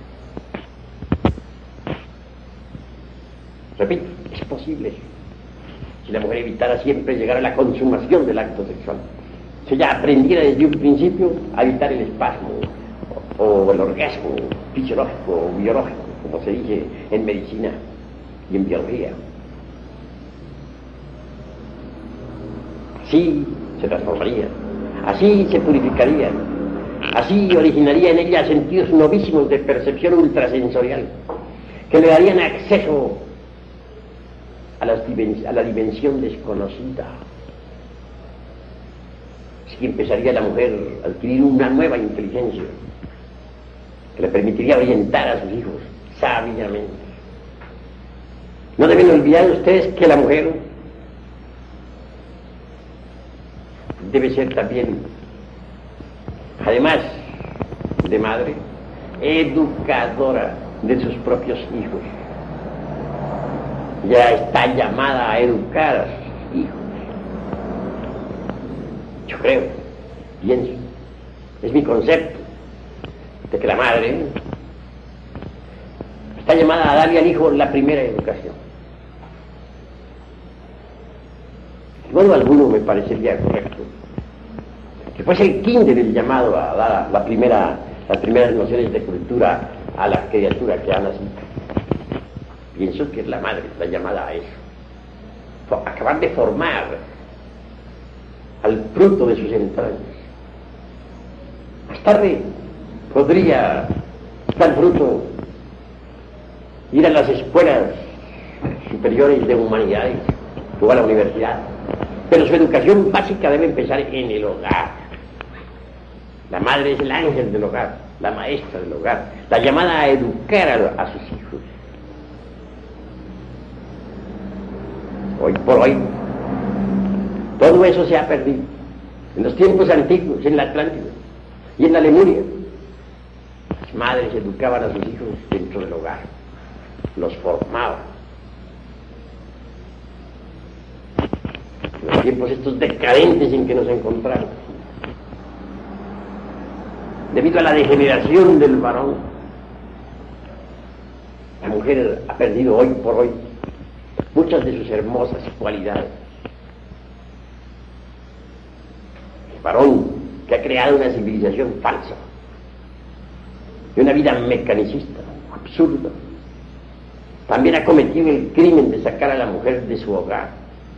Repito, es posible si la mujer evitara siempre llegar a la consumación del acto sexual. Si ella aprendiera desde un principio a evitar el espasmo o, o el orgasmo fisiológico o biológico, como se dice en medicina y en biología. Así se transformaría, así se purificaría, así originaría en ella sentidos novísimos de percepción ultrasensorial que le darían acceso a, las dimen- a la dimensión desconocida. Así empezaría la mujer a adquirir una nueva inteligencia que le permitiría orientar a sus hijos sabiamente. No deben olvidar ustedes que la mujer debe ser también, además de madre, educadora de sus propios hijos. Ya está llamada a educar a sus hijos. Yo creo, pienso, es mi concepto, de que la madre está llamada a darle al hijo la primera educación. De modo alguno me parecería correcto que fuese el kinder el llamado a dar la primera, las primeras nociones de cultura a la criatura que ha nacido. Pienso que es la madre la llamada a eso, acabar de formar al fruto de sus entrañas. Más tarde podría tal fruto ir a las escuelas superiores de humanidades o a la universidad, pero su educación básica debe empezar en el hogar. La madre es el ángel del hogar, la maestra del hogar, la llamada a educar a, a sus hijos. Hoy por hoy todo eso se ha perdido. En los tiempos antiguos, en la Atlántida y en la Lemuria, las madres educaban a sus hijos dentro del hogar, los formaban. En los tiempos estos decadentes en que nos encontramos, debido a la degeneración del varón, la mujer ha perdido hoy por hoy muchas de sus hermosas cualidades. El varón que ha creado una civilización falsa y una vida mecanicista, absurda, también ha cometido el crimen de sacar a la mujer de su hogar.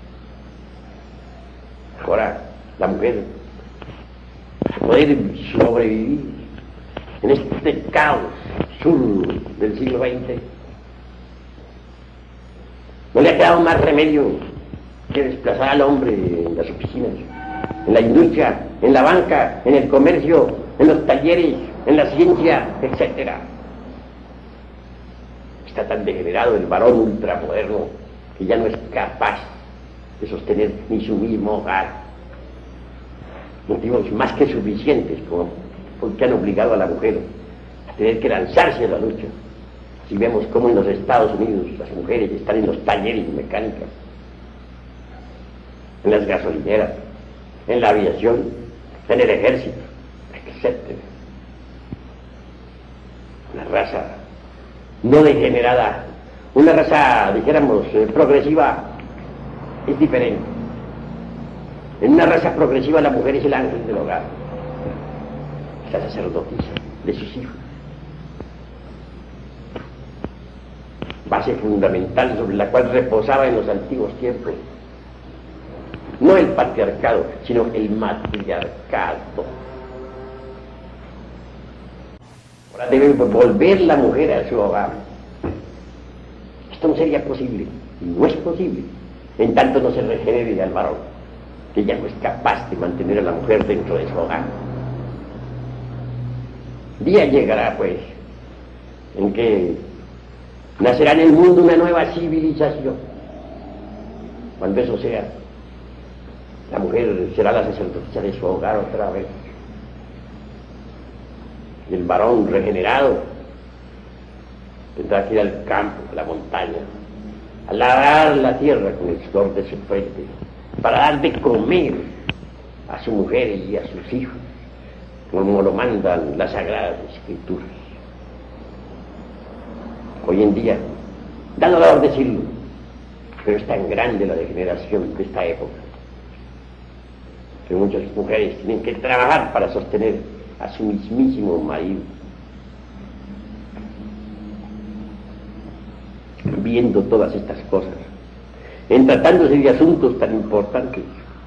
Ahora, la mujer, para poder sobrevivir en este caos sur del siglo veinte, no le ha quedado más remedio que desplazar al hombre en las oficinas, en la industria, en la banca, en el comercio, en los talleres, en la ciencia, etcétera. Está tan degenerado el varón ultramoderno que ya no es capaz de sostener ni su mismo hogar. Motivos más que suficientes como porque han obligado a la mujer a tener que lanzarse a la lucha. Si vemos cómo en los Estados Unidos las mujeres están en los talleres de mecánica, en las gasolineras, en la aviación, en el ejército, etcétera. Una raza no degenerada, una raza, dijéramos, eh, progresiva, es diferente. En una raza progresiva la mujer es el ángel del hogar, es la sacerdotisa de sus hijos. Base fundamental sobre la cual reposaba en los antiguos tiempos, no el patriarcado, sino el matriarcado. Ahora debe volver la mujer a su hogar. Esto no sería posible, y no es posible, en tanto no se regenere al varón, que ya no es capaz de mantener a la mujer dentro de su hogar. Día llegará, pues, en que nacerá en el mundo una nueva civilización. Cuando eso sea, la mujer será la sacerdotisa de su hogar otra vez. Y el varón regenerado tendrá que ir al campo, a la montaña, a labrar la tierra con el sudor de su frente, para dar de comer a su mujer y a sus hijos, como lo mandan las Sagradas Escrituras. Hoy en día, da dolor decirlo, pero es tan grande la degeneración de esta época, que muchas mujeres tienen que trabajar para sostener a su mismísimo marido. Viendo todas estas cosas, en tratándose de asuntos tan importantes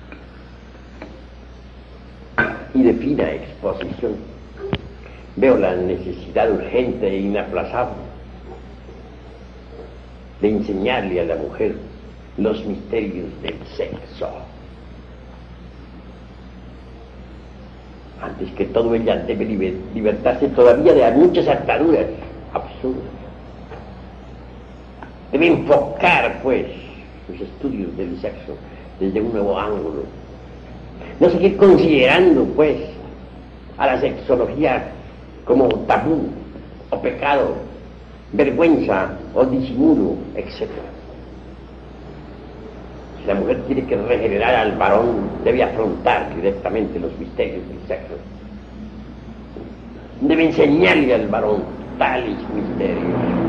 y de fina exposición, veo la necesidad urgente e inaplazable de enseñarle a la mujer los misterios del sexo. Antes que todo, ella debe liber- libertarse todavía de muchas ataduras absurdas. Debe enfocar, pues, los estudios del sexo desde un nuevo ángulo. No seguir considerando, pues, a la sexología como tabú o pecado, vergüenza o disimulo, etcétera. Si la mujer tiene que regenerar al varón, debe afrontar directamente los misterios del sexo. Debe enseñarle al varón tales misterios.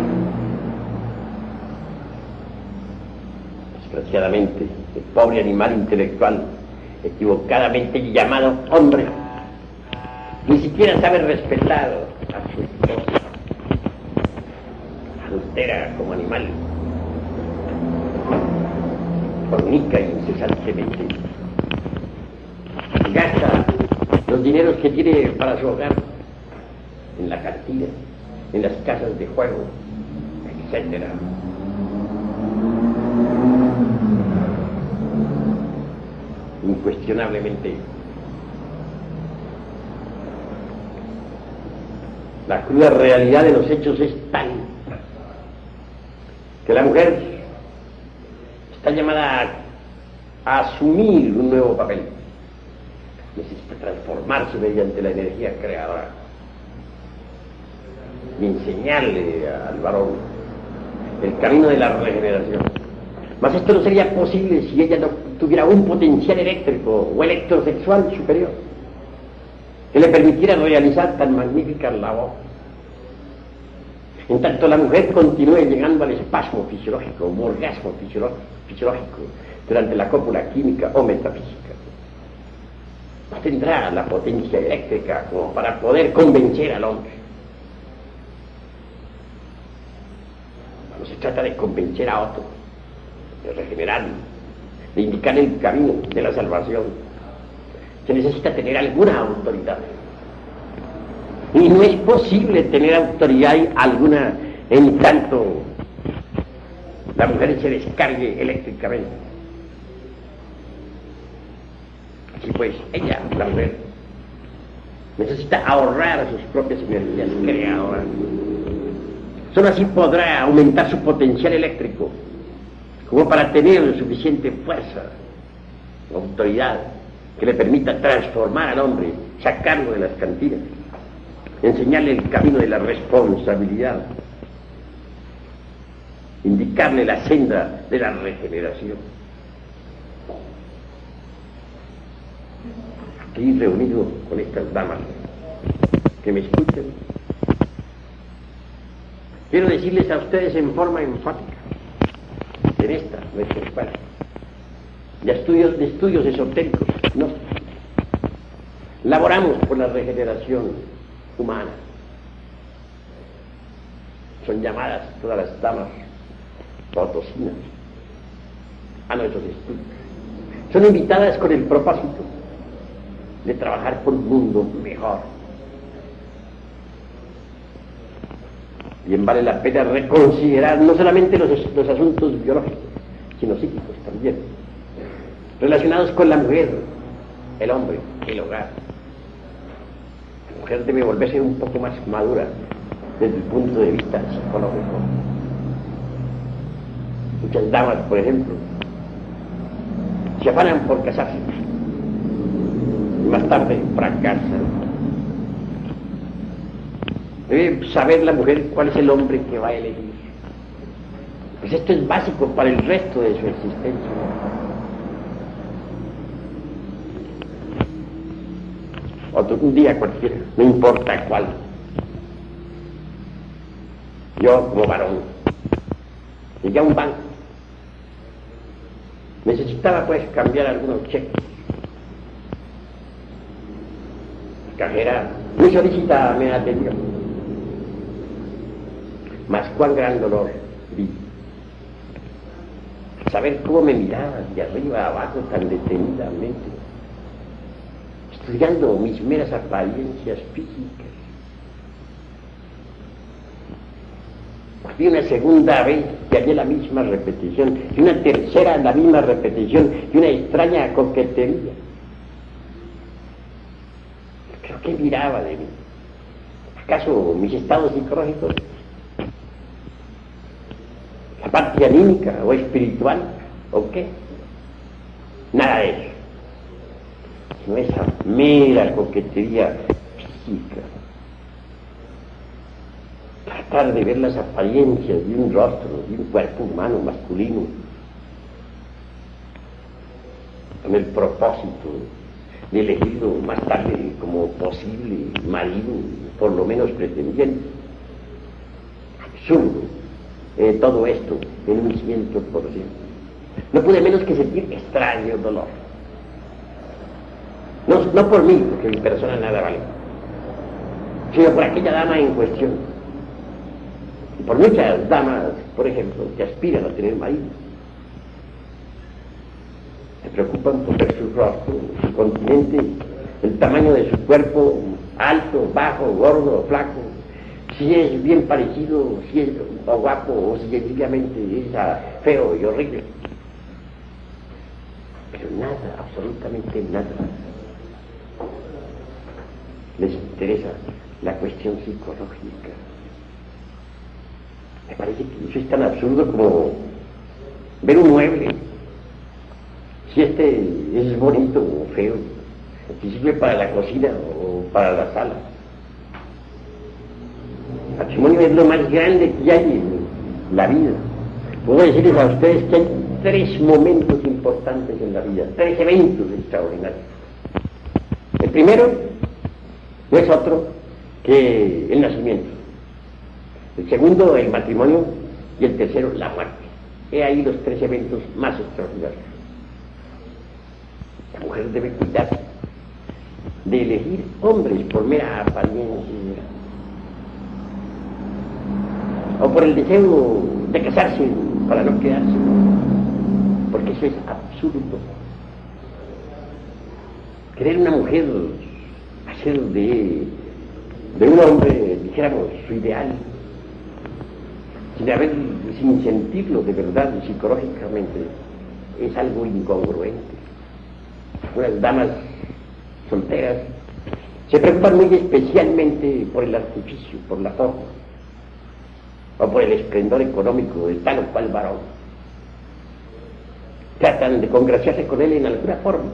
Desgraciadamente, el pobre animal intelectual, equivocadamente llamado hombre, ni siquiera sabe respetar a su esposa. Adultera como animal, fornica incesantemente, gasta los dineros que tiene para su hogar en la cantina, en las casas de juego, etcétera. Incuestionablemente, la cruda realidad de los hechos es tal que la mujer está llamada a, a asumir un nuevo papel. Necesita transformarse mediante la energía creadora y enseñarle al varón el camino de la regeneración. Mas esto no sería posible si ella no tuviera un potencial eléctrico o electrosexual superior que le permitiera realizar tan magnífica labor. En tanto la mujer continúe llegando al espasmo fisiológico o orgasmo fisiológico durante la cópula química o metafísica, no tendrá la potencia eléctrica como para poder convencer al hombre. Cuando se trata de convencer a otro, de regenerarlo, de indicar el camino de la salvación, se necesita tener alguna autoridad. Y no es posible tener autoridad alguna en tanto la mujer se descargue eléctricamente. Así pues, ella, la mujer, necesita ahorrar sus propias energías creadoras. Solo así podrá aumentar su potencial eléctrico, como para tener suficiente fuerza, autoridad, que le permita transformar al hombre, sacarlo de las cantinas, enseñarle el camino de la responsabilidad, indicarle la senda de la regeneración. Aquí reunido con estas damas que me escuchan, quiero decirles a ustedes en forma enfática, en esta nuestra escuela de estudios, de estudios esotéricos, no, laboramos por la regeneración humana. Son llamadas todas las damas potosinas a nuestros estudios. Son invitadas con el propósito de trabajar por un mundo mejor. Bien vale la pena reconsiderar no solamente los, los asuntos biológicos, sino psíquicos también, relacionados con la mujer, el hombre, el hogar. La mujer debe volverse un poco más madura desde el punto de vista psicológico. Muchas damas, por ejemplo, se afanan por casarse y más tarde fracasan. Debe saber la mujer cuál es el hombre que va a elegir. Pues esto es básico para el resto de su existencia. Otro, un día cualquiera, no importa cuál. Yo, como varón, llegué a un banco. Necesitaba, pues, cambiar algunos cheques. La cajera, muy solicitada, me atendió. Mas cuán gran dolor vi. Saber cómo me miraba de arriba a abajo tan detenidamente, estudiando mis meras apariencias físicas. Y una segunda vez que hallé la misma repetición, y una tercera la misma repetición, y una extraña coquetería. Creo que miraba de mí. ¿Acaso mis estados psicológicos? ¿La parte anímica o espiritual? ¿O qué? Nada de eso. Sino esa mera coquetería física. Tratar de ver las apariencias de un rostro, de un cuerpo humano masculino, con el propósito de elegirlo más tarde como posible marido, por lo menos pretendiente. Absurdo, eh, todo esto en un ciento por ciento. No pude menos que sentir extraño dolor. No, no por mí, porque mi persona nada vale, sino por aquella dama en cuestión. Y por muchas damas, por ejemplo, que aspiran a tener marido. Se preocupan por ver su rostro, su continente, el tamaño de su cuerpo, alto, bajo, gordo, flaco, si es bien parecido, si es o guapo, o si sencillamente es feo y horrible. Pero nada, absolutamente nada. Les interesa la cuestión psicológica. Me parece que eso es tan absurdo como ver un mueble. Si este es bonito o feo, si sirve para la cocina o para la sala. El matrimonio es lo más grande que hay en la vida. Puedo decirles a ustedes que hay tres momentos importantes en la vida, tres eventos extraordinarios. El primero no es otro que el nacimiento. El segundo, el matrimonio, y el tercero, la muerte. He ahí los tres eventos más extraordinarios. La mujer debe cuidarse de elegir hombres por mera apariencia, o por el deseo de casarse para no quedarse, porque eso es absurdo. Querer una mujer hacer de, de un hombre, dijéramos, su ideal, sin haber, sin sentirlo de verdad psicológicamente, es algo incongruente. Unas damas solteras se preocupan muy especialmente por el artificio, por la forma, o por el esplendor económico de tal o cual varón. Tratan de congraciarse con él en alguna forma,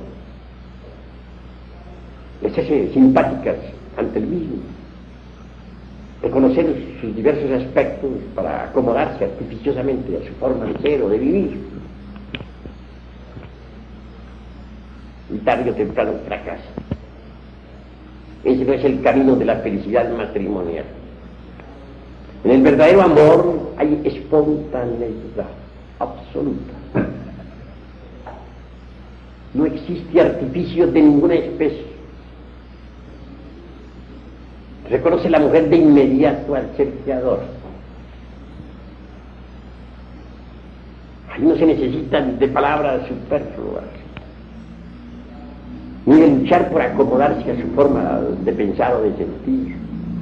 de hacerse simpáticas ante el mismo, de conocer sus diversos aspectos para acomodarse artificiosamente a su forma de ser o de vivir. Y tarde o temprano fracasa. Ese no es el camino de la felicidad matrimonial. En el verdadero amor hay espontaneidad absoluta. No existe artificio de ninguna especie. Reconoce la mujer de inmediato al ser creador. Ahí no se necesitan de palabras superfluas, ni de luchar por acomodarse a su forma de pensar o de sentir.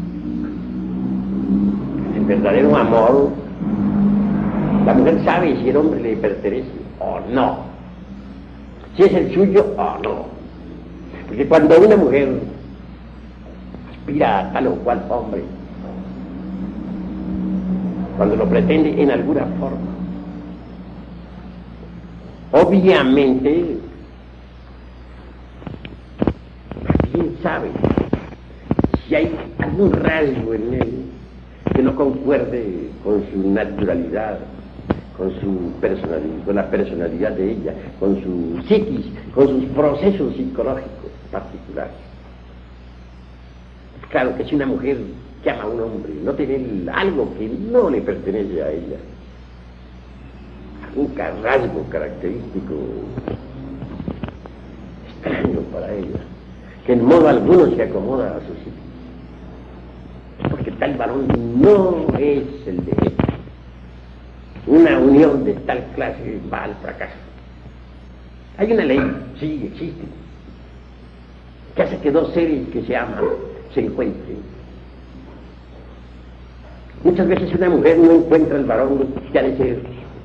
En el verdadero amor, la mujer sabe si el hombre le pertenece o no, si es el suyo o no. Porque cuando una mujer aspira a tal o cual hombre, cuando lo pretende en alguna forma, obviamente bien sabe si hay algún rasgo en él que no concuerde con su naturalidad, con su personalidad, con la personalidad de ella, con su psiquis, con sus procesos psicológicos particulares. Claro que si una mujer que ama a un hombre no tiene algo que no le pertenece a ella, algún rasgo característico extraño para ella, que en modo alguno se acomoda a su psiquis, porque tal varón no es el de ella. Una unión de tal clase va al fracaso. Hay una ley, sí, existe, que hace que dos seres que se aman se encuentren. Muchas veces una mujer no encuentra el varón que ha de ser.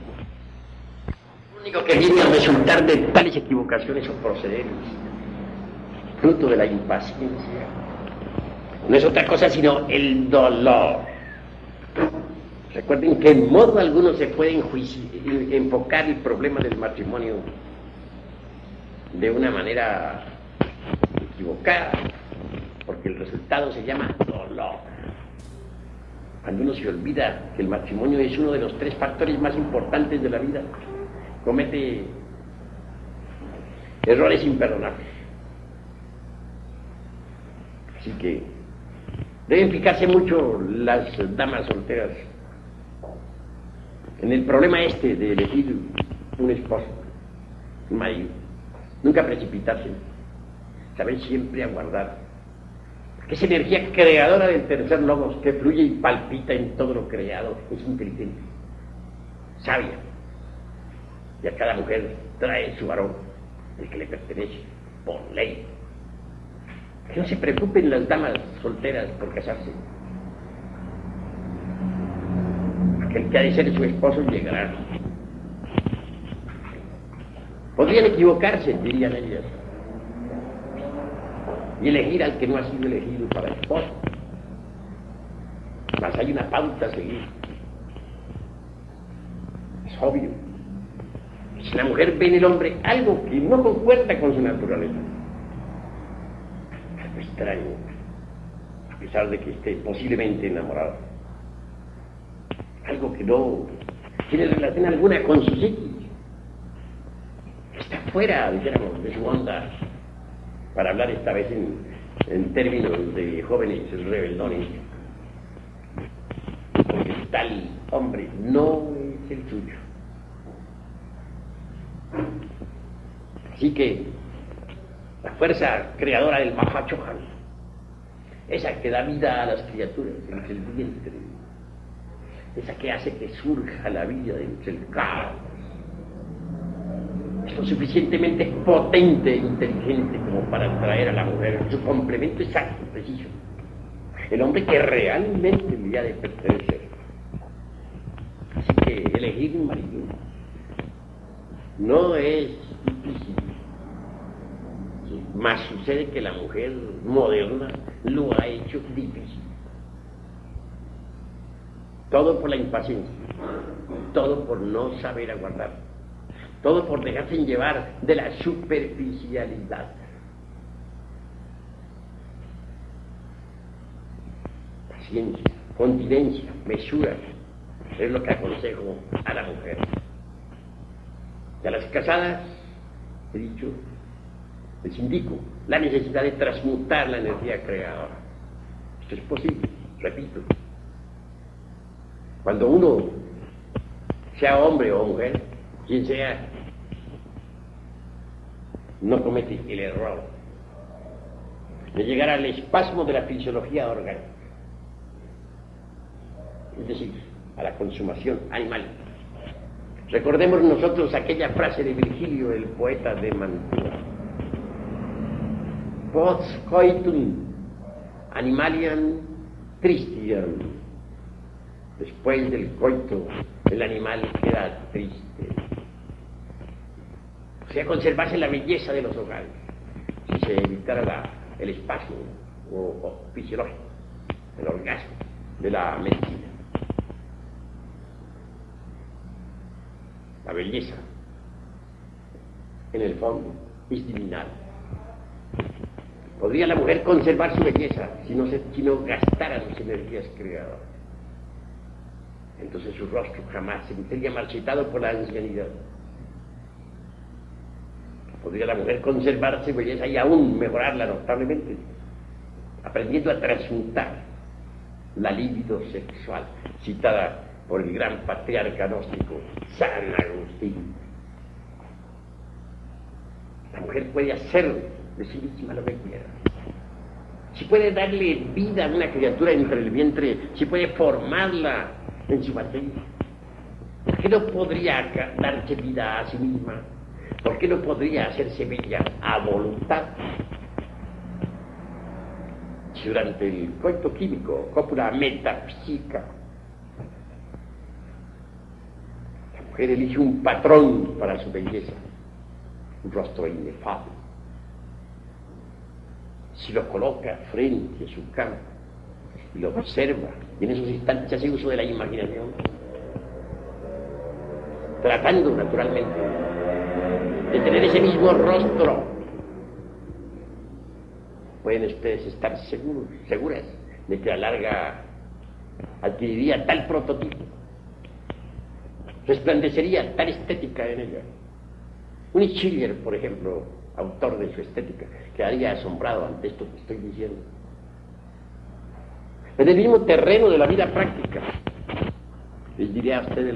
Lo único que viene a resultar de tales equivocaciones o procederes, fruto de la impaciencia, no es otra cosa sino el dolor. Recuerden que en modo alguno se puede enfocar el problema del matrimonio de una manera equivocada, porque el resultado se llama dolor. Cuando uno se olvida que el matrimonio es uno de los tres factores más importantes de la vida, comete errores imperdonables. Así que deben fijarse mucho las damas solteras en el problema este de elegir un esposo, un marido. Nunca precipitarse, saber siempre aguardar, porque esa energía creadora del tercer logos que fluye y palpita en todo lo creado es inteligente, sabia, y a cada mujer trae su varón, el que le pertenece, por ley. Que no se preocupen las damas solteras por casarse. El que ha de ser su esposo llegará. Podrían equivocarse, dirían ellas, y elegir al que no ha sido elegido para esposo. Mas hay una pauta a seguir. Es obvio. Si la mujer ve en el hombre algo que no concuerda con su naturaleza, algo extraño, a pesar de que esté posiblemente enamorado, algo que no tiene relación alguna con su psiquis, está fuera, dijéramos, de su onda, para hablar esta vez en, en términos de jóvenes rebeldones, porque tal hombre no es el suyo. Así que la fuerza creadora del Mahachohan, esa que da vida a las criaturas entre el vientre, esa que hace que surja la vida entre el caos, es lo suficientemente potente e inteligente como para atraer a la mujer su complemento exacto, preciso, el hombre que realmente le ha de pertenecer. Así que elegir un marido no es difícil, más sucede que la mujer moderna lo ha hecho difícil. Todo por la impaciencia, todo por no saber aguardar, todo por dejarse llevar de la superficialidad. Paciencia, continencia, mesura, es lo que aconsejo a la mujer. Y a las casadas, he dicho, les indico la necesidad de transmutar la energía creadora. Esto es posible, repito. Cuando uno, sea hombre o mujer, quien sea, no comete el error de llegar al espasmo de la fisiología orgánica, es decir, a la consumación animal. Recordemos nosotros aquella frase de Virgilio, el poeta de Mantua: post coitum animaliam tristiam. Después del coito, el animal queda triste. O sea, conservarse la belleza de los hogares, si se evitara la, el espasmo o, o fisiológico, el orgasmo de la medicina. La belleza, en el fondo, es divinal. Podría la mujer conservar su belleza si no, se, si no gastara sus energías creadoras. Entonces su rostro jamás se sería marchitado por la ancianidad. Podría la mujer conservar su belleza y aún mejorarla notablemente, aprendiendo a transmutar la libido sexual citada por el gran patriarca gnóstico San Agustín. La mujer puede hacer de sí misma lo que quiera. Si puede darle vida a una criatura entre el vientre, si puede formarla en su materia, ¿por qué no podría darse vida a sí misma? ¿Por qué no podría hacerse bella a voluntad? Si durante el coito químico, cópula metafísica, la mujer elige un patrón para su belleza, un rostro inefable, si lo coloca frente a su cama y lo observa, y en esos instantes hace uso de la imaginación, tratando naturalmente de tener ese mismo rostro, pueden ustedes estar seguros, seguras de que a la larga adquiriría tal prototipo, resplandecería tal estética en ella. Un Schiller, por ejemplo, autor de su estética, quedaría asombrado ante esto que estoy diciendo. En el mismo terreno de la vida práctica, les diré a ustedes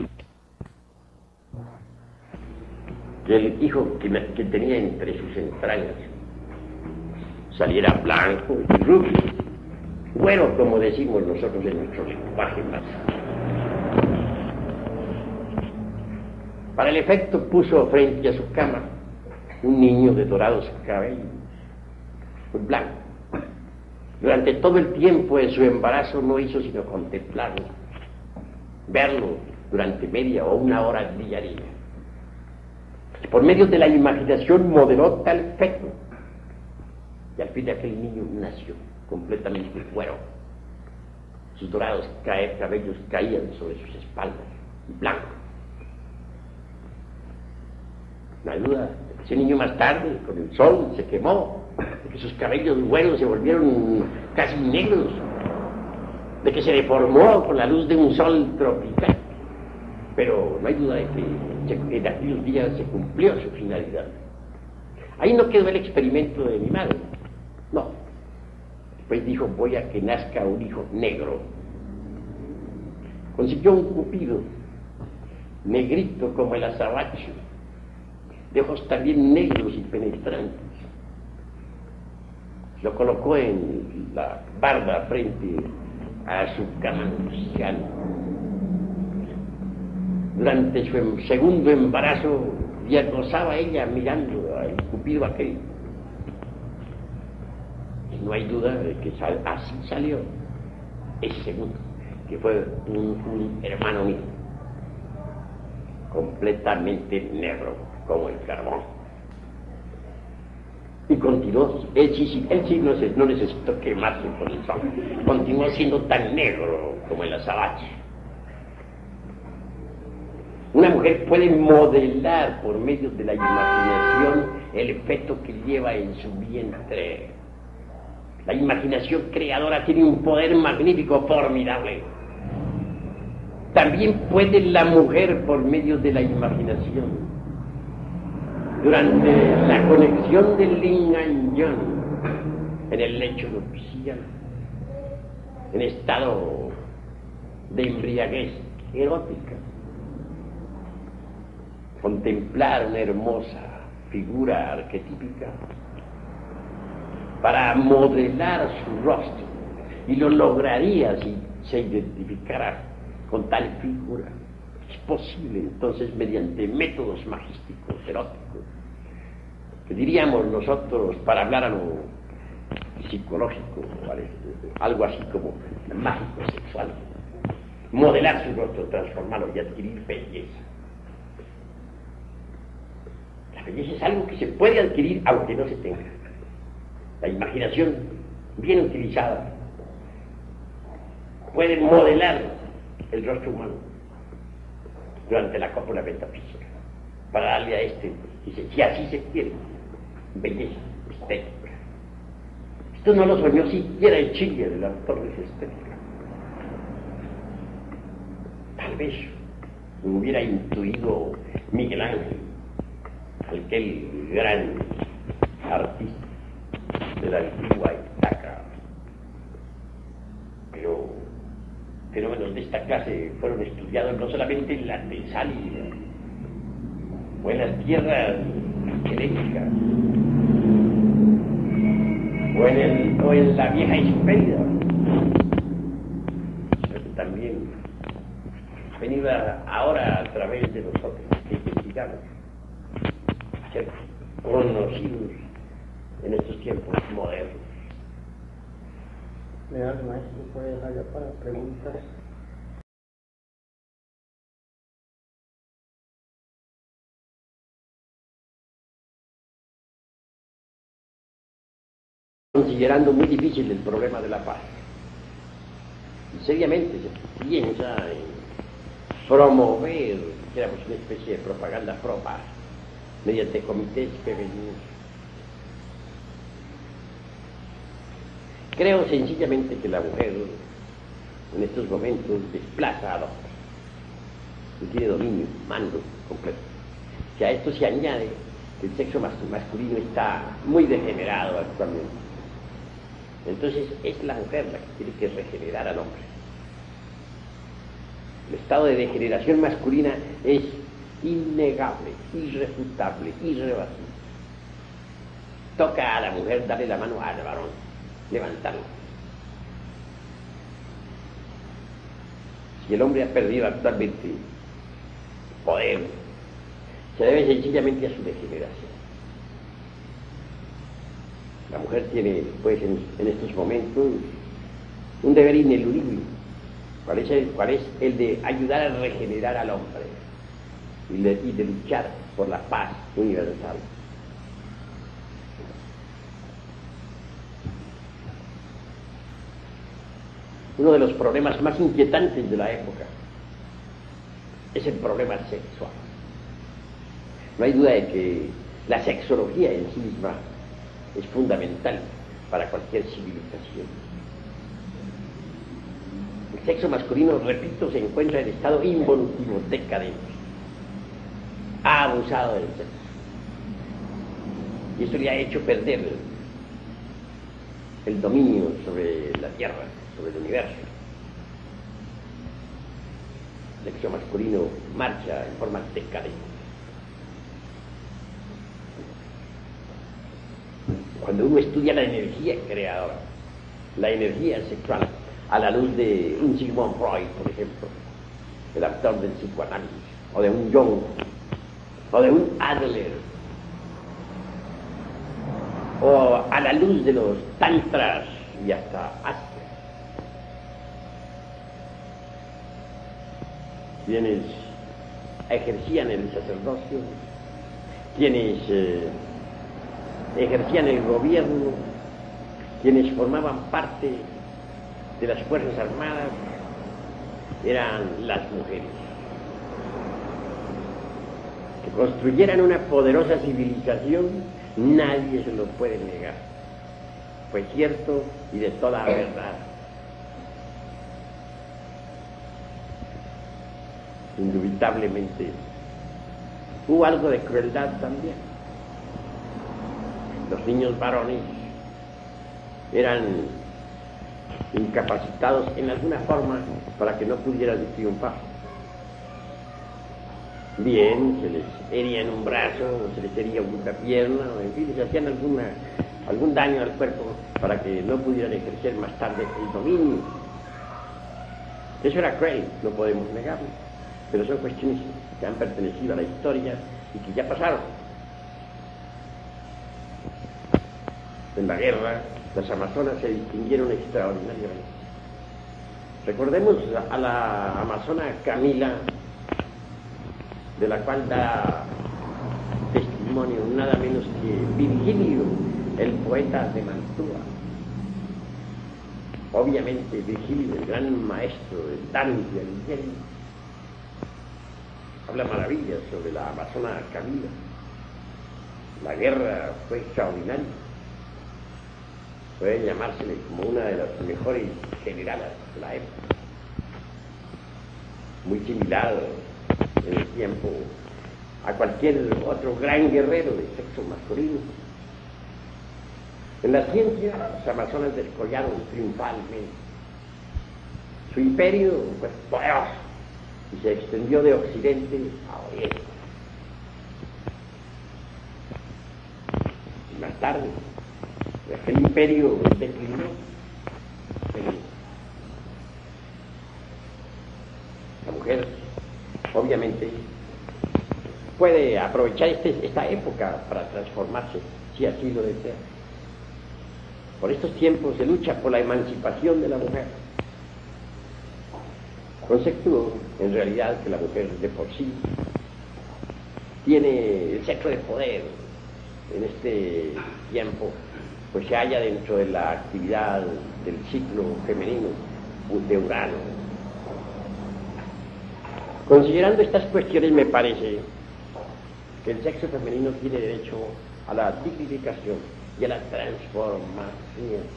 que el hijo que, me, que tenía entre sus entrañas saliera blanco y rubio, bueno, como decimos nosotros en nuestro lenguaje más. Para el efecto puso frente a su cama un niño de dorados cabellos, muy blanco. Durante todo el tiempo de su embarazo no hizo sino contemplarlo, verlo durante media o una hora diaria. Por medio de la imaginación modeló tal efecto, y al fin de aquel niño nació completamente cuero. Sus dorados cabellos caían sobre sus espaldas, y blancos. No hay duda, ese niño más tarde, con el sol, se quemó, de que sus cabellos güeros se volvieron casi negros, de que se deformó por la luz de un sol tropical. Pero no hay duda de que en aquellos días se cumplió su finalidad. Ahí no quedó el experimento de mi madre, no. Después dijo, voy a que nazca un hijo negro. Consiguió un cupido, negrito como el azabache, de ojos también negros y penetrantes. Lo colocó en la barda frente a su cama nupcial. Durante su segundo embarazo ya gozaba ella mirando al cupido aquel. Y no hay duda de que sal, así salió ese segundo, que fue un, un hermano mío, completamente negro como el carbón. Y continuó, él sí, él sí no, no necesitó quemarse por el sol, continuó siendo tan negro como el azabache. Una mujer puede modelar por medio de la imaginación el efecto que lleva en su vientre. La imaginación creadora tiene un poder magnífico, formidable. También puede la mujer, por medio de la imaginación, durante la conexión del yin y yang en el lecho nupcial, en estado de embriaguez erótica, contemplar una hermosa figura arquetípica para modelar su rostro, y lo lograría si se identificara con tal figura. Es posible entonces mediante métodos magísticos, eróticos, que diríamos nosotros, para hablar a lo psicológico, ¿vale?, algo así como mágico sexual, modelar su rostro, transformarlo y adquirir belleza. La belleza es algo que se puede adquirir aunque no se tenga. La imaginación, bien utilizada, puede modelar el rostro humano durante la cópula metafísica, para darle a este, si así se quiere, belleza estética. Esto no lo soñó siquiera el Chile de las torres estéticas. Tal vez lo hubiera intuido Miguel Ángel, aquel gran artista de la antigua Itaca. Pero fenómenos de esta clase fueron estudiados no solamente en la Tesálida o en las tierras helénicas o en, el, o en la vieja Hispérida, pero que también ha venido ahora a través de nosotros que investigamos a ser conocidos en estos tiempos modernos. Me da el maestro, puede dejar ya para preguntas. Considerando muy difícil el problema de la paz. Y seriamente se piensa en promover, digamos, una especie de propaganda pro paz mediante comités femeninos. Creo sencillamente que la mujer en estos momentos desplaza al hombre y tiene dominio, mando completo. Que a esto se añade que el sexo masculino está muy degenerado actualmente. Entonces es la mujer la que tiene que regenerar al hombre. El estado de degeneración masculina es innegable, irrefutable, irrebatible. Toca a la mujer darle la mano al varón, levantarlo. Si el hombre ha perdido actualmente poder, se debe sencillamente a su degeneración. La mujer tiene, pues, en, en estos momentos un deber ineludible. ¿Cuál es, el, ¿Cuál es el de ayudar a regenerar al hombre y, le, y de luchar por la paz universal? Uno de los problemas más inquietantes de la época es el problema sexual. No hay duda de que la sexología en sí misma es fundamental para cualquier civilización. El sexo masculino, repito, se encuentra en estado involutivo, decadente. Ha abusado del sexo. Y esto le ha hecho perder el, el dominio sobre la Tierra, sobre el universo. El sexo masculino marcha en forma decadente. Cuando uno estudia la energía creadora, la energía sexual, a la luz de un Sigmund Freud, por ejemplo, el autor del psicoanálisis, o de un Jung, o de un Adler, o a la luz de los tantras y hasta Astra, quienes ejercían el sacerdocio, quienes eh, ejercían el gobierno, quienes formaban parte de las Fuerzas Armadas, eran las mujeres. Que construyeran una poderosa civilización, nadie se lo puede negar. Fue cierto y de toda verdad. Indubitablemente hubo algo de crueldad también. Los niños varones eran incapacitados en alguna forma para que no pudieran triunfar. Bien, se les hería en un brazo, se les hería una pierna, o en fin, les hacían alguna, algún daño al cuerpo para que no pudieran ejercer más tarde el dominio. Eso era cruel, no podemos negarlo, pero son cuestiones que han pertenecido a la historia y que ya pasaron. En la guerra, las amazonas se distinguieron extraordinariamente. Recordemos a la amazona Camila, de la cual da testimonio nada menos que Virgilio, el poeta de Mantua. Obviamente Virgilio, el gran maestro de Dante Alighieri, habla maravillas sobre la amazona Camila. La guerra fue extraordinaria. puede llamársele como una de las mejores generalas de la época, muy similar en el tiempo a cualquier otro gran guerrero de sexo masculino. En la ciencia, los amazonas descollaron triunfalmente. Su imperio fue poderoso y se extendió de occidente a oriente. Y más tarde, aquel imperio declinó. La mujer, obviamente, puede aprovechar este, esta época para transformarse, si así lo desea. Por estos tiempos se lucha por la emancipación de la mujer. Concepto, en realidad, que la mujer de por sí tiene el centro de poder en este tiempo, pues se halla dentro de la actividad del ciclo femenino de Urano. Considerando estas cuestiones, me parece que el sexo femenino tiene derecho a la dignificación y a la transformación.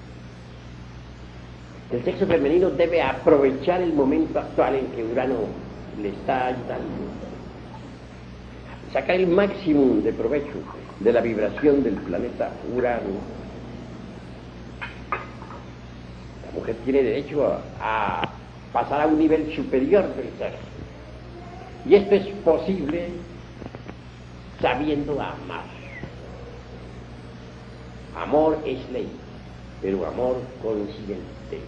El sexo femenino debe aprovechar el momento actual en que Urano le está ayudando, sacar el máximo de provecho de la vibración del planeta Urano. La mujer tiene derecho a, a pasar a un nivel superior del sexo, y esto es posible sabiendo amar. Amor es ley, pero amor consciente.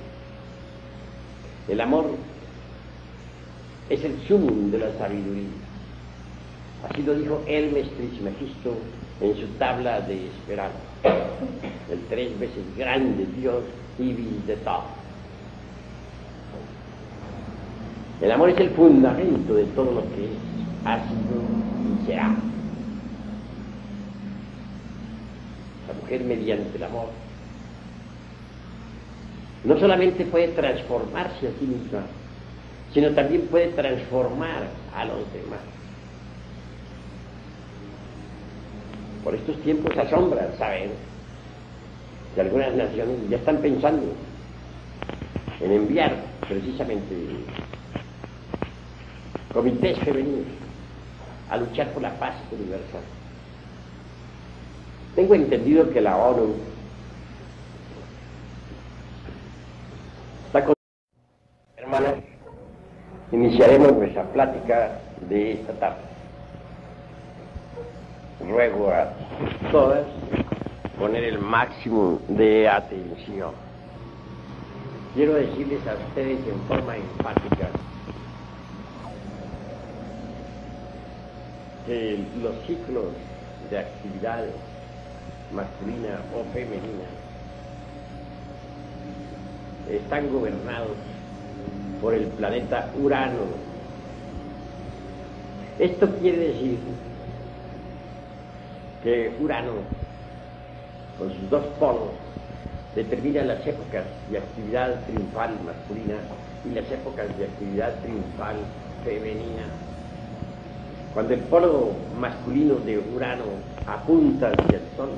El amor es el sumum de la sabiduría. Así lo dijo Hermes Trismegisto en su tabla de esperanza, el tres veces grande Dios Ibis de todo. El amor es el fundamento de todo lo que es, ha sido y será. La mujer, mediante el amor, no solamente puede transformarse a sí misma, sino también puede transformar a los demás. Por estos tiempos asombra saber que algunas naciones ya están pensando en enviar precisamente comités femeninos a luchar por la paz universal. Tengo entendido que la ONU está con... Hermanas, iniciaremos nuestra plática de esta tarde. Ruego a todas poner el máximo de atención. Quiero decirles a ustedes en forma enfática que los ciclos de actividad masculina o femenina están gobernados por el planeta Urano. Esto quiere decir que Urano, con sus dos polos, determina las épocas de actividad triunfal masculina y las épocas de actividad triunfal femenina. Cuando el polo masculino de Urano apunta hacia el Sol,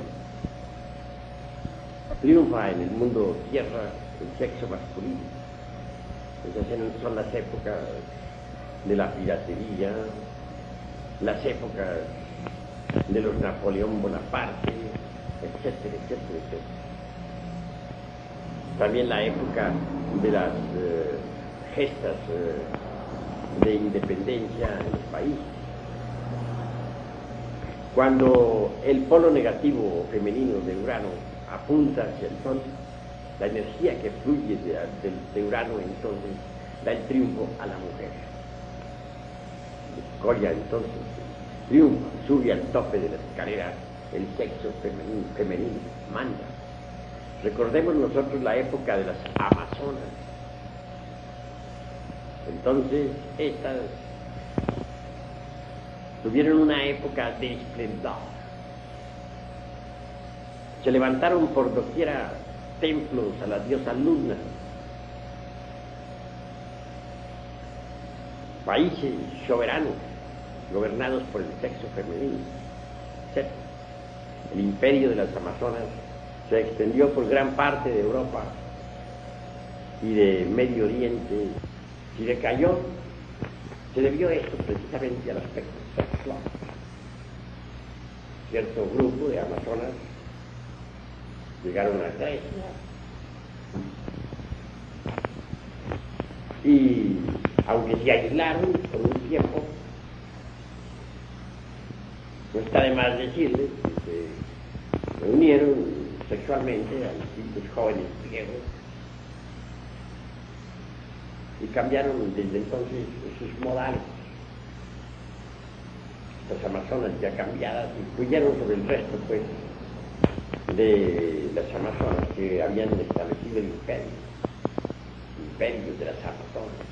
triunfa en el mundo Tierra el sexo masculino. Esas son las épocas de la piratería, las épocas de los Napoleón Bonaparte, etcétera, etcétera, etcétera. También la época de las eh, gestas eh, de independencia en el país. Cuando el polo negativo femenino de Urano apunta hacia el Sol, la energía que fluye de, de, de Urano entonces da el triunfo a la mujer. Goya entonces triunfa, sube al tope de la escalera, el sexo femenino, femenino manda. Recordemos nosotros la época de las Amazonas. Entonces estas tuvieron una época de esplendor. Se levantaron por doquiera templos a la diosa Luna. Países soberanos gobernados por el sexo femenino, etcétera. El imperio de las Amazonas se extendió por gran parte de Europa y de Medio Oriente, y decayó, se debió esto precisamente al aspecto sexual. Cierto grupo de amazonas llegaron a Grecia y, aunque se aislaron por un tiempo, no está de más decirles que se unieron sexualmente a distintos jóvenes griegos y cambiaron desde entonces sus modales. Las amazonas ya cambiadas influyeron sobre el resto, pues, de las amazonas que habían establecido el imperio, el imperio de las amazonas.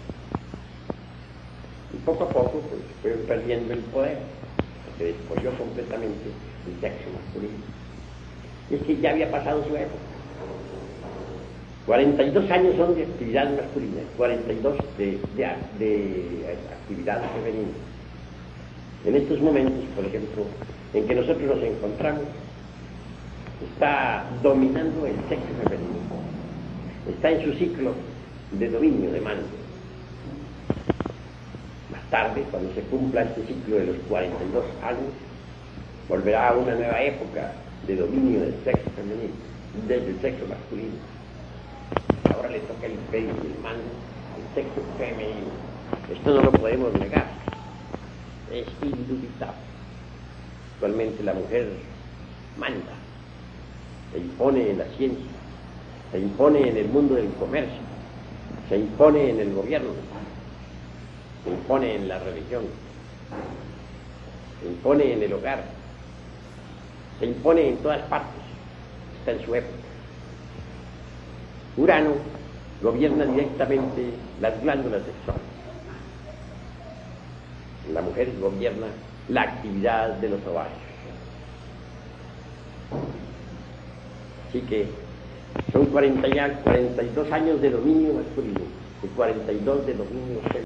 Y poco a poco, pues, fueron perdiendo el poder, se despojó completamente el sexo masculino. Y es que ya había pasado su época. cuarenta y dos años son de actividad masculina, cuarenta y dos de, de, de actividad femenina. En estos momentos, por ejemplo, en que nosotros nos encontramos, está dominando el sexo femenino. Está en su ciclo de dominio, de mando. Más tarde, cuando se cumpla este ciclo de los cuarenta y dos años, volverá a una nueva época de dominio del sexo femenino, desde el sexo masculino. Ahora le toca el imperio y el mando al sexo femenino. Esto no lo podemos negar, es indubitable. Actualmente la mujer manda, se impone en la ciencia, se impone en el mundo del comercio, se impone en el gobierno, se impone en la religión, se impone en el hogar, se impone en todas partes, está en su época. Urano gobierna directamente las glándulas sexuales. La mujer gobierna la actividad de los ovarios. Así que son cuarenta y dos años de dominio masculino y cuarenta y dos de dominio femenino.